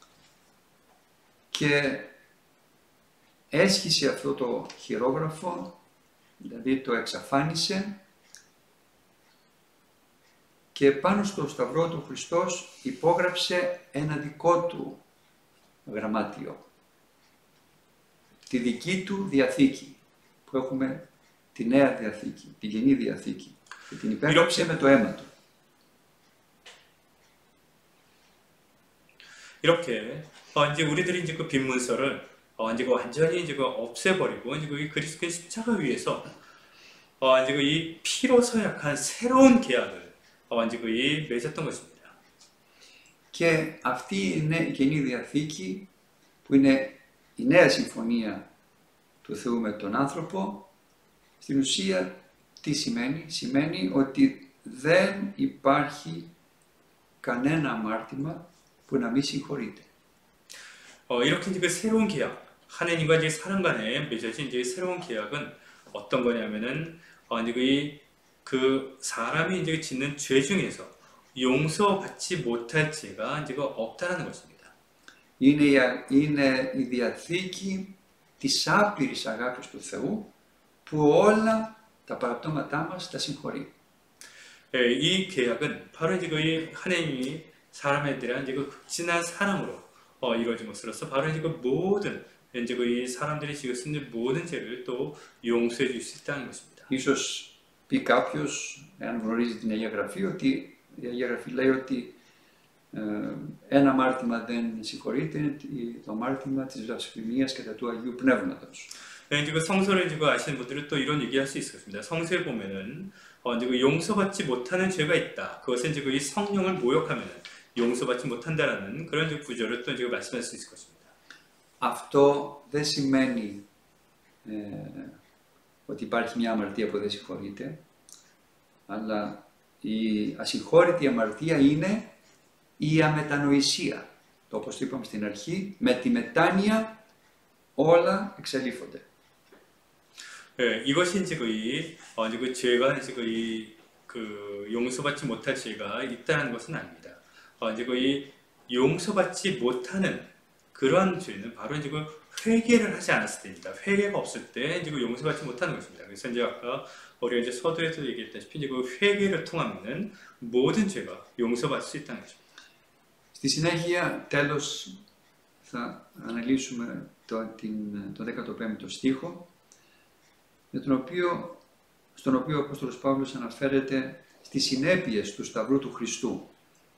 A: Και έσχισε αυτό το χειρόγραφο, δηλαδή το εξαφάνισε, και πάνω στο σταυρό του Χριστός υπόγραψε ένα δικό του γραμμάτιο, τη δική του διαθήκη, που έχουμε τη Νέα Διαθήκη, τη Καινή Διαθήκη, και την υπέγραψε με το αίμα του.
B: 이렇게 이제 우리들이 이제 그 빈 문서를 이제 완전히 이제 없애버리고 이제 이 그리스도의 십자가 위에서 이제 이 피로 서약한 새로운 계약을 이제 이 맺었던 것입니다.
A: Και αυτή είναι η Καινή Διαθήκη, που είναι η νέα συμφωνία του Θεού με τον άνθρωπο. Στην ουσία τι σημαίνει? Σημαίνει ότι δεν υπάρχει κανένα αμάρτημα που να μην συγχωρείται.
B: 이렇게 이제 그 새로운 계약, 하나님과 이제 사람 간에 맺어진 이제 새로운 계약은 어떤 거냐면은 이제 그 사람이 이제 짓는 죄 중에서 용서받지 못할 죄가 이제 없다라는 것입니다.
A: Είναι η διαθήκη της άπειρης αγάπης του Θεού, που όλα τα παραπτώματά μας τα συγχωρεί.
B: 이 계약은 바로 이제 그 하나님이 사람에 대한 이제 그 극진한 사랑으로 이루어진 것으로서 바로 이제 그 모든 이제 그 사람들이 지은 모든 죄를 또 용서해 줄 수 있다는 것입니다.
A: Ίσως πει κάποιος, εάν γνωρίζει την Αγία Γραφή, ότι η Αγία Γραφή λέει ότι ένα αμάρτημα δεν συγχωρείται, είναι το αμάρτημα της βλασφημίας κατά του Αγίου Πνεύματος.
B: 이제 그 성서를 이제 아시는 분들은 또 이런 얘기할 수 있습니다. 성서에 보면은 이제 그 용서받지 못하는 죄가 있다. 그것은 이제 이 성령을 모욕하면은 용서받지 못한다라는 그런 이제 구절을 또 이제 말씀할 수 있을 것입니다.
A: Αυτό δεν σημαίνει ότι υπάρχει μια αμαρτία που δεν συγχωρείται, αλλά η ασυγχώρητη αμαρτία είναι η αμετανοησία. Το όπως το είπαμε στην αρχή, με τη μετάνοια όλα εξελίφονται.
B: 이것이 이제 그 죄가 이제 그 용서받지 못할 죄가 있다는 것은 아닙니다. 이제 용서받지 못하는 그러한 죄는 바로 이제 그 회개를 하지 않았을 때입니다. 회개가 없을 때 이제 그 용서받지 못하는 것입니다. 그래서 이제 아까 우리가 이제 서두에서 얘기했다시피 이제 그 회개를 통하면은 모든 죄가 용서받을 수 있다는 것입니다.
A: Στη συνέχεια, τέλος, θα αναλύσουμε τον 15ο στίχο, στον οποίο ο Απόστολος Παύλος αναφέρεται στις συνέπειες του Σταυρού του Χριστού,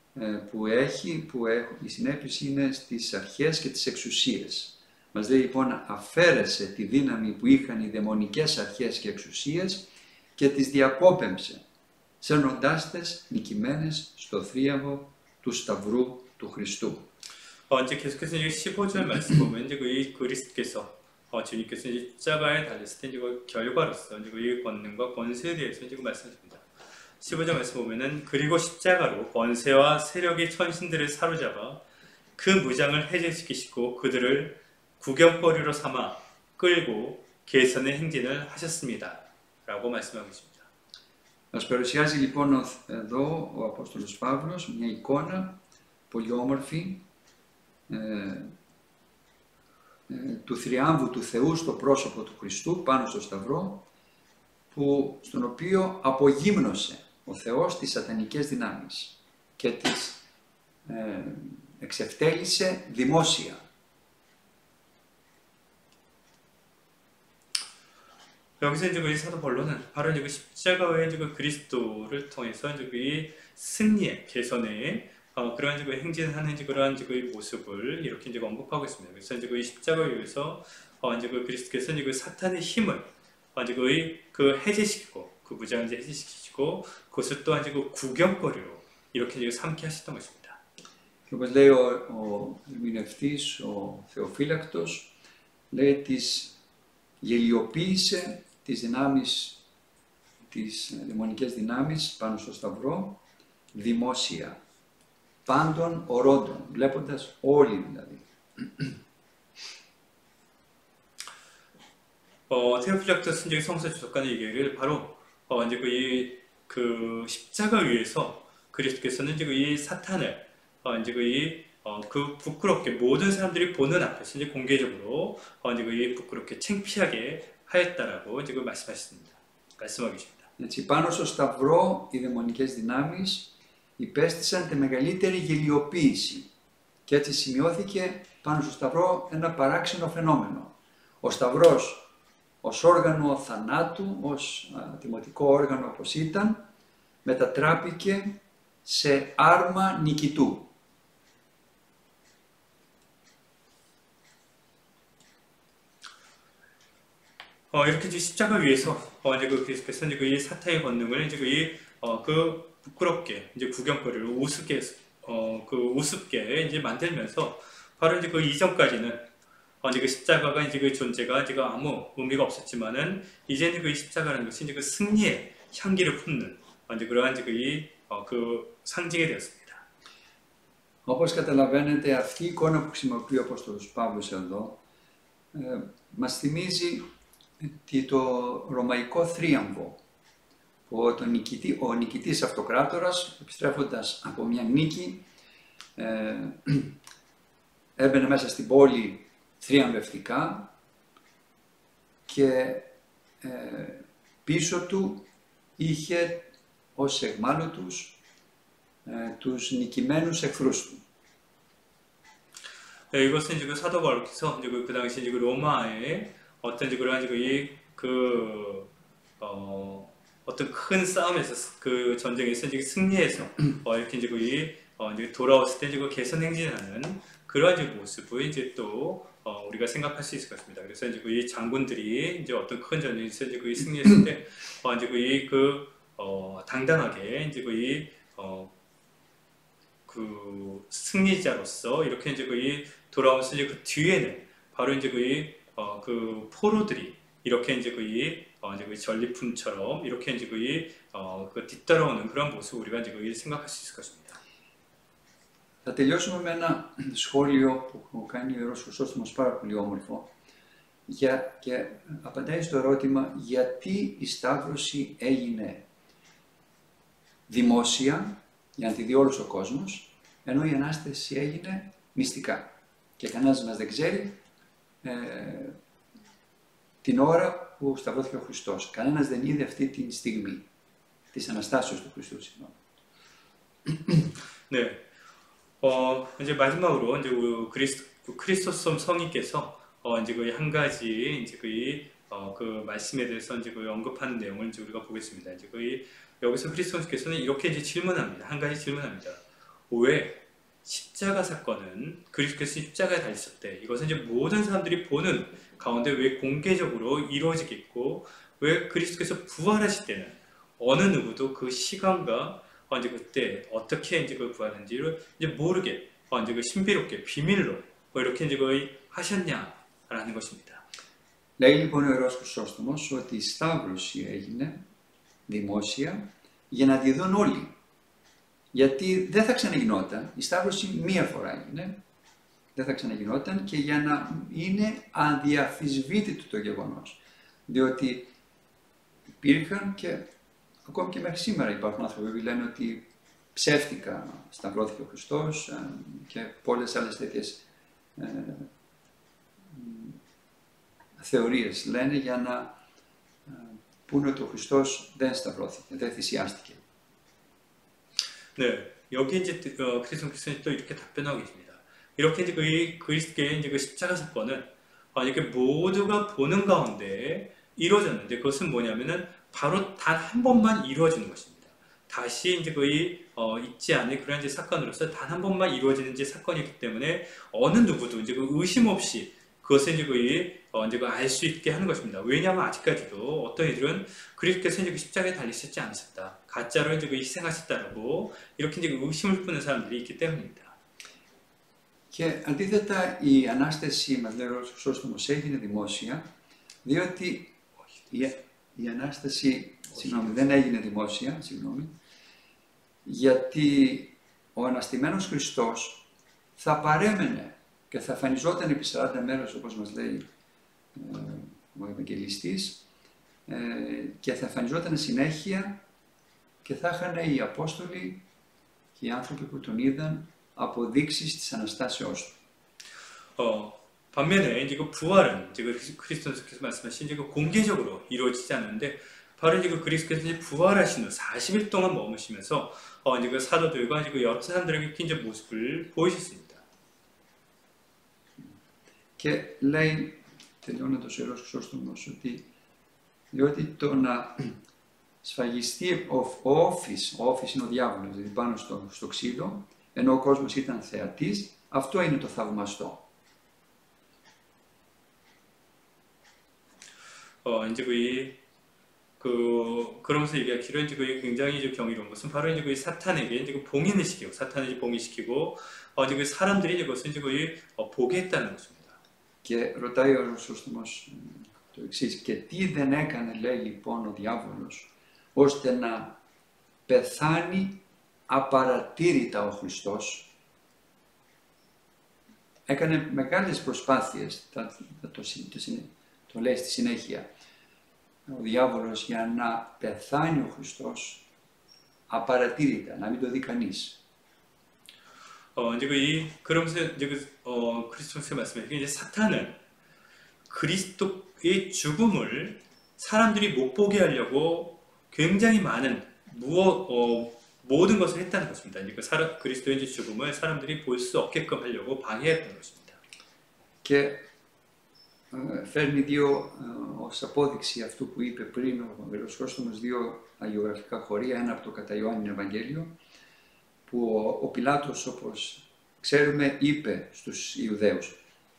A: οι συνέπειες είναι στις αρχές και τις εξουσίες. Μας λέει λοιπόν, αφαίρεσε τη δύναμη που είχαν οι δαιμονικές αρχές και εξουσίες και τις διακόπεμψε, σέρνοντάς τες νικημένες στο θρίαμβο του Σταυρού του Χριστού.
B: 이제 계속해서 이제 15절 말씀 보면 이제 이 그리스도께서 주님께서 이제 십자가에 달렸을 때 이제 그 결과로서 이제 이 권능과 권세에 대해서 이제 말씀하십니다. 15절 말씀 보면은 그리고 십자가로 권세와 세력의 천신들을 사로잡아 그 무장을 해제시키시고 그들을 구경거리로 삼아 끌고 개선의 행진을 하셨습니다라고 말씀하고 있습니다.
A: Μας παρουσιάζει λοιπόν εδώ ο Απόστολος Παύλος μια εικόνα πολύ όμορφη του θριάμβου του Θεού στο πρόσωπο του Χριστού πάνω στο Σταυρό, στον οποίο απογύμνωσε ο Θεός τις σατανικές δυνάμεις και τις εξευτέλισε δημόσια.
B: 여기서 이제 이 사도 벌로는 바로 이제 그 십자가의 이제 그 그리스도를 통해서 이제 이 승리의 개선의 그런 이제 그 행진하는 이제 그러한 이제 그 모습을 이렇게 이제 언급하고 있습니다. 그래서 이제 이 십자가에 의해서 이제 그 그리스도께서 이제 그 사탄의 힘을 이제 그 해제시키고 그 무장을 이제 해제시키시고 그것을 또한 이제 그 구경거리로 이렇게 이제 삼게 하셨던 것입니다.
A: Και όπως λέει ο ερμηνευτής, ο Θεοφύλακτος, λέει τις γελιοποίησε τις δυνάμεις, τις δαιμονικές δυνάμεις πάνω στο Σταυρό, δημόσια, πάντων ορώντων, βλέποντας όλοι δηλαδή.
B: 테오필락토 순교의 성서 주석가는 얘기를 바로 이제 그 십자가 위에서 그리스도께서는 이제 이 사탄을 이제 그 부끄럽게 모든 사람들이 보는 앞에서 이제 공개적으로 이제 이 부끄럽게 창피하게 하였다라고 이제 말씀하고 계십니다.
A: Έτσι, πάνω στο σταυρό οι δαιμονικές δυνάμεις υπέστησαν τη μεγαλύτερη γελιοποίηση και έτσι σημειώθηκε πάνω στο σταυρό ένα παράξενο φαινόμενο. Ο σταυρός ως όργανο θανάτου, ως τιμωτικό όργανο όπως ήταν, μετατράπηκε σε άρμα νικητού.
B: 이렇게 이제 십자가 위에서 이제 그리스도께서 이제 이 사탄의 권능을 이제 그 부끄럽게 이제 구경거리를 우습게 우습게 이제 만들면서 바로 이제 그 이전까지는 이제 그 십자가가 이제 그 존재가 이제 아무 의미가 없었지만은 이제는 그 십자가라는 것이 이제 그 승리의 향기를 품는 이제 그러한 이제 그 상징이 되었습니다.
A: Όπως καταλαβαίνετε, αυτή η εικόνα που χρησιμοποιεί ο Απόστολος Παύλος εδώ μας θυμίζει το ρωμαϊκό θρίαμβο, που ο νικητής αυτοκράτορας, επιστρέφοντας από μια νίκη, έμπαινε μέσα στην πόλη θριαμβευτικά και πίσω του είχε ως εχμάλωτους τους νικημένους εχθρούς του.
B: 이것은 이제 그 사도 바울께서 이제 그 당시 이제 그 로마의 어떤 이제 그런 어떤 큰 싸움에서 그 전쟁에서 이제 승리해서 이렇게 이제 이제 돌아왔을 때 이제 그 개선 행진하는 그러한 이제 모습을 이제 또 우리가 생각할 수 있을 것 같습니다. 그래서 이제 이 장군들이 이제 어떤 큰 전쟁에서 이제 승리했을 때 이제 당당하게 이제 그 승리자로서 이렇게 이제 돌아오면서 이제 그 뒤에는 바로 이제 그 포로들이 이렇게 이제 이제 전리품처럼 이렇게 이제 그 뒤따라오는 그런 모습 우리가 이제 생각할 수 있을 것입니다.
A: Θα τελειώσουμε με ένα σχόλιο που κάνει ο Ιερός Χρυσόστομος πάρα πολύ όμορφο και απαντάει στο ερώτημα γιατί η Σταύρωση έγινε δημόσια για να τη δει όλος ο κόσμος, ενώ η Ανάσταση έγινε μυστικά και κανένας μας δεν ξέρει την ώρα που σταυρώθηκε ο Χριστός. Κανένας δεν είδε αυτή τη στιγμή της Αναστάσεως του Χριστού.
B: 네, 이제 마지막으로 이제 그리스도성 성인께서 이제 한 가지 이제 그 말씀에 대해서 이제 언급하는 내용을 이제 우리가 보겠습니다. 이제 여기서 그리스도께서는 이렇게 이제 질문합니다. 한 가지 질문합니다. 왜 십자가 사건은 그리스도께서 십자가에 달리셨을 때 이것은 이제 모든 사람들이 보는 가운데 왜 공개적으로 이루어지겠고 왜 그리스도께서 부활하실 때는 어느 누구도 그 시간과 이제 그때 어떻게 이제 부활한지를 이제 모르게 이제 신비롭게 비밀로 이렇게 이제 하셨냐라는 것입니다.
A: Λέει λοιπόν ο Ιερός Χρυσόστομος ότι η Σταύρωση έγινε δημόσια για να τη δουν όλοι. Γιατί δεν θα ξαναγινόταν, η Σταύρωση μία φορά έγινε, δεν θα ξαναγινόταν και για να είναι αδιαφυσβήτητο το γεγονός. Διότι υπήρχαν και ακόμη και μέχρι σήμερα υπάρχουν άνθρωποι που λένε ότι ψεύτικα σταυρώθηκε ο Χριστός και πολλές άλλες τέτοιες θεωρίες λένε για να πούνε ότι ο Χριστός δεν σταυρώθηκε, δεν θυσιάστηκε.
B: 네, 여기 이제 그리스도께서는 또 이렇게 답변하고 계십니다. 이렇게 이제 그리스도의 이제 그 십자가 사건은 이렇게 모두가 보는 가운데 이루어졌는데 그것은 뭐냐면은 바로 단 한 번만 이루어지는 것입니다. 다시 이제 있지 않은 그런 이제 사건으로서 단 한 번만 이루어지는 이제 사건이기 때문에 어느 누구도 이제 의심 없이 그것을 이제 알 수 있게 하는 것입니다. 왜냐하면 아직까지도 어떤 이들은 그리스도께서 이제 십자가에 달리셨지 않으셨다, 가짜로 이제 희생하셨다라고 이렇게 이제 의심을 푸는 사람들이 있기 때문입니다.
A: Και αντίθετα η Ανάσταση, μας λέει ο Χρυσόστομος, έγινε δημόσια, διότι η Ανάσταση, δεν έγινε δημόσια, γιατί ο Αναστημένος Χριστός θα παρέμενε και θα εμφανιζόταν επί 40 μέρες, όπως μας λέει ο Ευαγγελιστής, και θα εμφανιζόταν συνέχεια και θα είχαν οι Απόστολοι και οι άνθρωποι που τον είδαν αποδείξεις της Αναστάσεώς του.
B: 반면에 이제 그 부활은 이제 그리스도께서 말씀하신 이제 그 공개적으로 이루어지지 않는데 바로 이제 그 그리스도께서 이제 부활하신 후 40일 동안 머무시면서 이제 그 사도들과 이제 그 여러 사람들에게 이제 모습을 보이셨습니다.
A: Και λέει, τελειώνοντας ο Ιερός Χρυσόστομος, ότι διότι το να σφαγιστεί ο όφης είναι ο διάβολος, δηλαδή πάνω στο ξύλο, ενώ ο κόσμος ήταν θεατής, αυτό είναι το θαυμαστό.
B: 이제 그러면서 얘기하기로 이제 굉장히 이제 경이로운 것은 바로 이제 사탄에게 이제 봉인을 시키고 사탄을 이제 봉인시키고 이제 사람들이 이제 그것을 이제 보게 했다는 것입니다.
A: Και ρωτάει ο Χρυσόστομος το εξής, και τι δεν έκανε, λέει λοιπόν ο διάβολος, ώστε να πεθάνει απαρατήρητα ο Χριστός. Έκανε μεγάλες προσπάθειες, το λέει στη συνέχεια, ο διάβολος, για να πεθάνει ο Χριστός απαρατήρητα, να μην το δει κανείς.
B: 이제 그러면서 이제 그리스도께서 말씀하신 이제 사탄은 그리스도의 죽음을 사람들이 못 보게 하려고 굉장히 많은 모든 것을 했다는 것입니다. 이제 그리스도의 이제 죽음을 사람들이 볼 수 없게끔 하려고 방해했던 것입니다.
A: Και φέρνει ως απόδειξη αυτού που είπε πριν ο Ιερός Χρυσόστομος, δύο αγιογραφικά χωρία, ένα από το κατά Ιωάννην Ευαγγέλιο, που ο Πιλάτος, όπως ξέρουμε, είπε στους Ιουδαίους,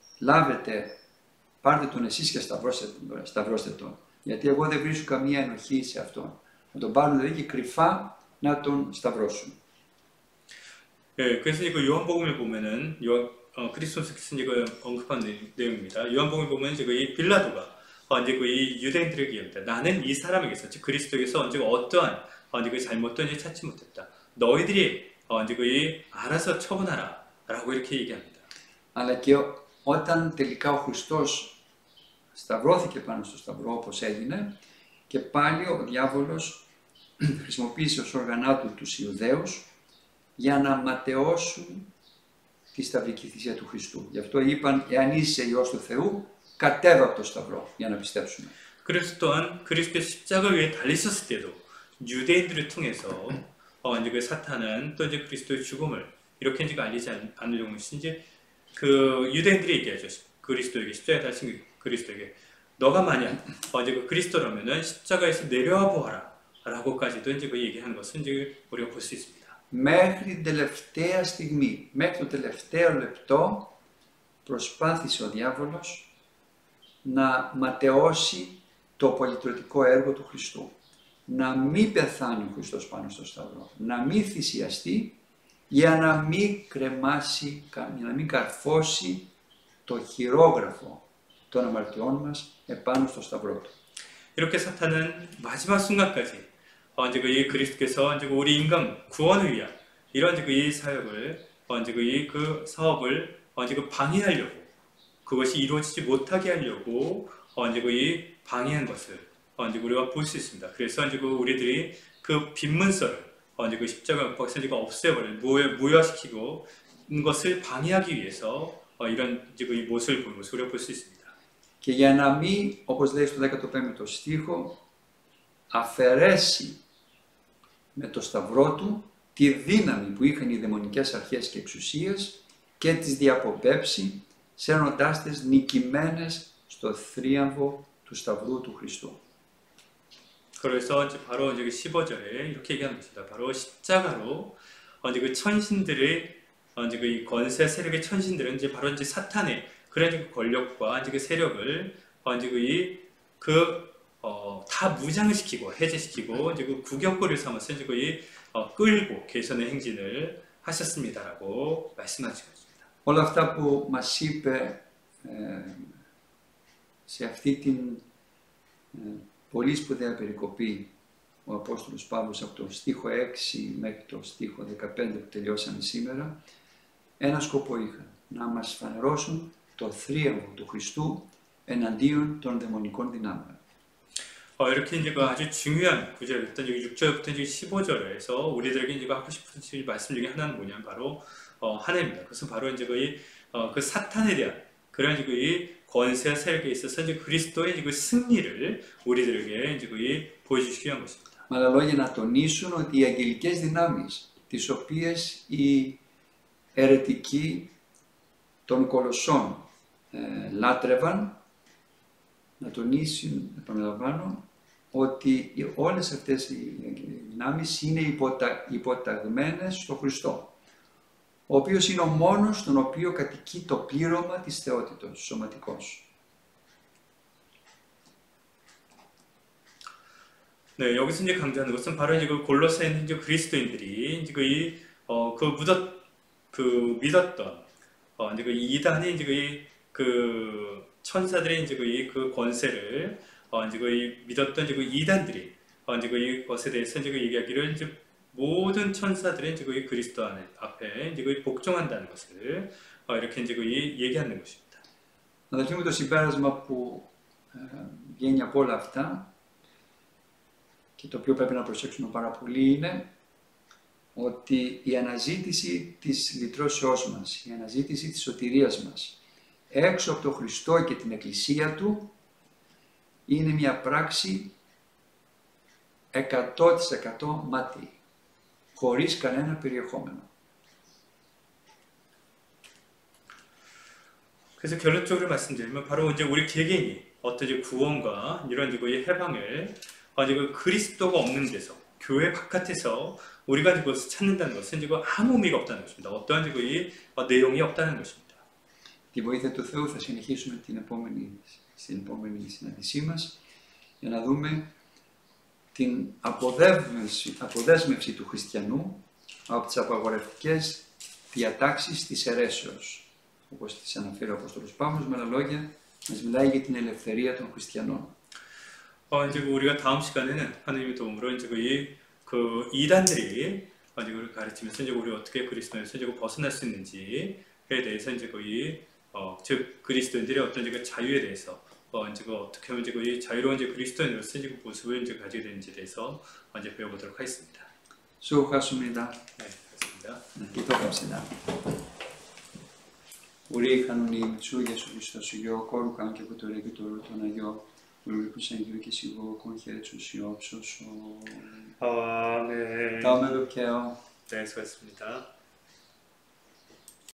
A: πάρτε τον εσείς και σταυρώστε τον, γιατί εγώ δεν βρίσκω καμία ενοχή σε αυτόν. Να τον πάρουν δηλαδή και κρυφά να τον σταυρώσουν.
B: 그래서 이거 요한복음에 보면은 그리스도께서 이제 언급한 내용입니다. 요한복음에 보면 이제 이 빌라도가 이제 이 유대인들에게 얘기합니다. 나는 이 사람에게서, 즉 그리스도에게서 이제 어떠한 이제 잘못도 이제 찾지 못했다. 너희들이 이제 알아서 처분하라라고 이렇게 얘기합니다.
A: Αλλά και όταν τελικά ο Χριστός σταυρώθηκε πάνω στο σταυρό, όπως έγινε, και πάλι ο διάβολος χρησιμοποίησε ως όργανά του τους Ιουδαίους για να ματαιώσουν τη σταυρική θυσία του Χριστού. Γι' αυτό είπαν, εάν είσαι Υιός του Θεού, κατέβα από το σταυρό για να πιστέψουμε.
B: 그래서 또한 그리스도의 십자가 위에 달리셨을 때도 유대인들을 통해서 이제 그 사탄은 또 이제 그리스도의 죽음을 이렇게 이제 알리지 않으려고 이제 그 유대인들이 얘기하죠. 그리스도에게 십자가에 달리신 그리스도에게 너가 만약 이제 그 그리스도라면은 십자가에서 내려와 보아라라고까지도 이제 그 얘기하는 것은 이제 우리가 볼 수 있습니다.
A: Μέχρι την τελευταία στιγμή, μέχρι το τελευταίο λεπτό, προσπάθησε ο διάβολος να ματαιώσει το πολυτρωτικό έργο του Χριστού. Να μην πεθάνει ο Χριστός πάνω στο σταυρό, να μην θυσιαστεί, για να μην κρεμάσει, για να μην καρφώσει το χειρόγραφο των αμαρτιών μας επάνω στο σταυρό του.
B: 이렇게 사탄은 마지막 순간까지 이제 이 그리스도께서 이제 우리 인간 구원을 위한 이런 이제 이 사역을 이제 그 사업을 이제 방해하려고, 그것이 이루어지지 못하게 하려고 이제 이 방해한 것을 이제 우리가 볼 수 있습니다. 그래서 이제 우리들이 그 빈문서를 이제 그 십자가 박스 이제 없애버려 무효화시키고 것을 방해하기 위해서 이런 이제 이 모습을 보는 것을 우리가 볼 수 있습니다.
A: Και για να μην, όπως λέει στο 15ο στίχο, αφαιρέσει με το σταυρό του τη δύναμη που είχαν οι δαιμονικές αρχές και εξουσίες και τις διαποπέψει, σέρνοντάς τις νικημένες στο θρίαμβο του σταυρού του Χριστού.
B: 그래서 이제 바로 이제 15절에 이렇게 얘기하는 것입니다. 바로 십자가로 이제 그 천신들의 이제 그 권세 세력의 천신들은 이제 바로 이제 사탄의 그런 이제 권력과 이제 그 세력을 이제 다 무장을 시키고 해제시키고 이제 그 구격거리를 삼아서 이제 끌고 계선의 행진을 하셨습니다라고 말씀하시고 있습니다.
A: Όλα αυτά που μας είπε σε αυτή την πολύ σπουδαία περικοπή ο Απόστολος Παύλος από το στίχο 6 μέχρι το στίχο 15 που τελειώσαμε σήμερα, ένα σκοπό είχαν, να μας φανερώσουν το θρίαμβο του Χριστού, εναντίον των δαιμονικών δυνάμεων.
B: 이렇게 이제 그 아주 중요한 구절부터 6절부터 15절에서 우리들에게 이제 하고 싶은 말씀 중에 하나는 뭐냐, 바로 하나입니다. 그것은 바로 이제 그 사탄에 대한 그런 이제 이 권세와 세력에 있어서 이제 그리스도의 그 승리를 우리들에게 이제 보여주시기 위한 것입니다.
A: Με άλλα λόγια, να τονίσουν ότι οι αγγελικές δυνάμεις, τις οποίες οι αιρετικοί των Κολοσσών λάτρευαν, να τονίσουν, επαναλαμβάνω, ότι όλες αυτές οι δυνάμεις είναι υποταγμένες στο Χριστό, ο οποίος είναι ο μόνος στον οποίο κατοικεί το πλήρωμα της θεότητος, σωματικός.
B: 네, 여기서 이제 강조하는 것은 바로 이제 그 골로새에 있는 이제 그리스도인들이 이제 믿었던 이제 그 이단이 이제 그 천사들의 이제 그 권세를 이제 믿었던 이제 그 이단들이 이제 이것에 대해서 이제 얘기하기를 이제 모든 천사들은 이제 그리스도 앞에 이제 복종한다는 것을 이렇게 이제 얘기하는 것입니다.
A: Αδελφοί μου, το συμπέρασμα που βγαίνει από όλα αυτά και το οποίο πρέπει να προσέξουμε πάρα πολύ είναι ότι η αναζήτηση της λυτρώσεώς μας, η αναζήτηση της σωτηρίας μας έξω από τον Χριστό και την Εκκλησία Του είναι μια πράξη 100% μάτι, χωρίς κανένα περιεχόμενο.
B: 그래서 결론적으로 말씀드리면 바로 이제 우리 개개인이 어떤 이제 구원과 이런 이제 해방을 이제 그리스도가 없는 데서 교회 바깥에서 우리가 그것을 찾는다는 것은 이제 아무 의미가 없다는 것입니다. 어떠한 이제 내용이 없다는 것입니다.
A: Τη βοήθεια του Θεού θα συνεχίσουμε στην επόμενη συνάντησή μας για να δούμε την αποδέσμευση του χριστιανού από τις απαγορευτικές διατάξεις της αιρέσεως. Όπως τις αναφέρει ο Απόστολος Παύλος, με άλλα λόγια, μας μιλάει για την ελευθερία των χριστιανών.
B: 이제 우리가 다음 시간에는 하나님의 도움으로 이제 그 이단들이 이제 가르치면서 이제 우리 어떻게 그리스도에서 이제 벗어날 수 있는지에 대해서 이제 즉 그리스도인들의 어떤 이제 자유에 대해서 이제 어떻게 하면 이제 자유로운 이제 그리스도인으로서 이제 모습을 이제 가지게 되는지에 대해서 이제 배워보도록 하겠습니다.
A: 수고하셨습니다.
B: 네, 그렇습니다.
A: 기도합시다. 우리 하나님 주 예수 그리스도시요 거룩한 기도를 기도를 하여 우리 부생기를 계시고 공회해 주시옵소서.
B: 아멘.
A: 다음에 뵐게요.
B: 네, 수고하셨습니다.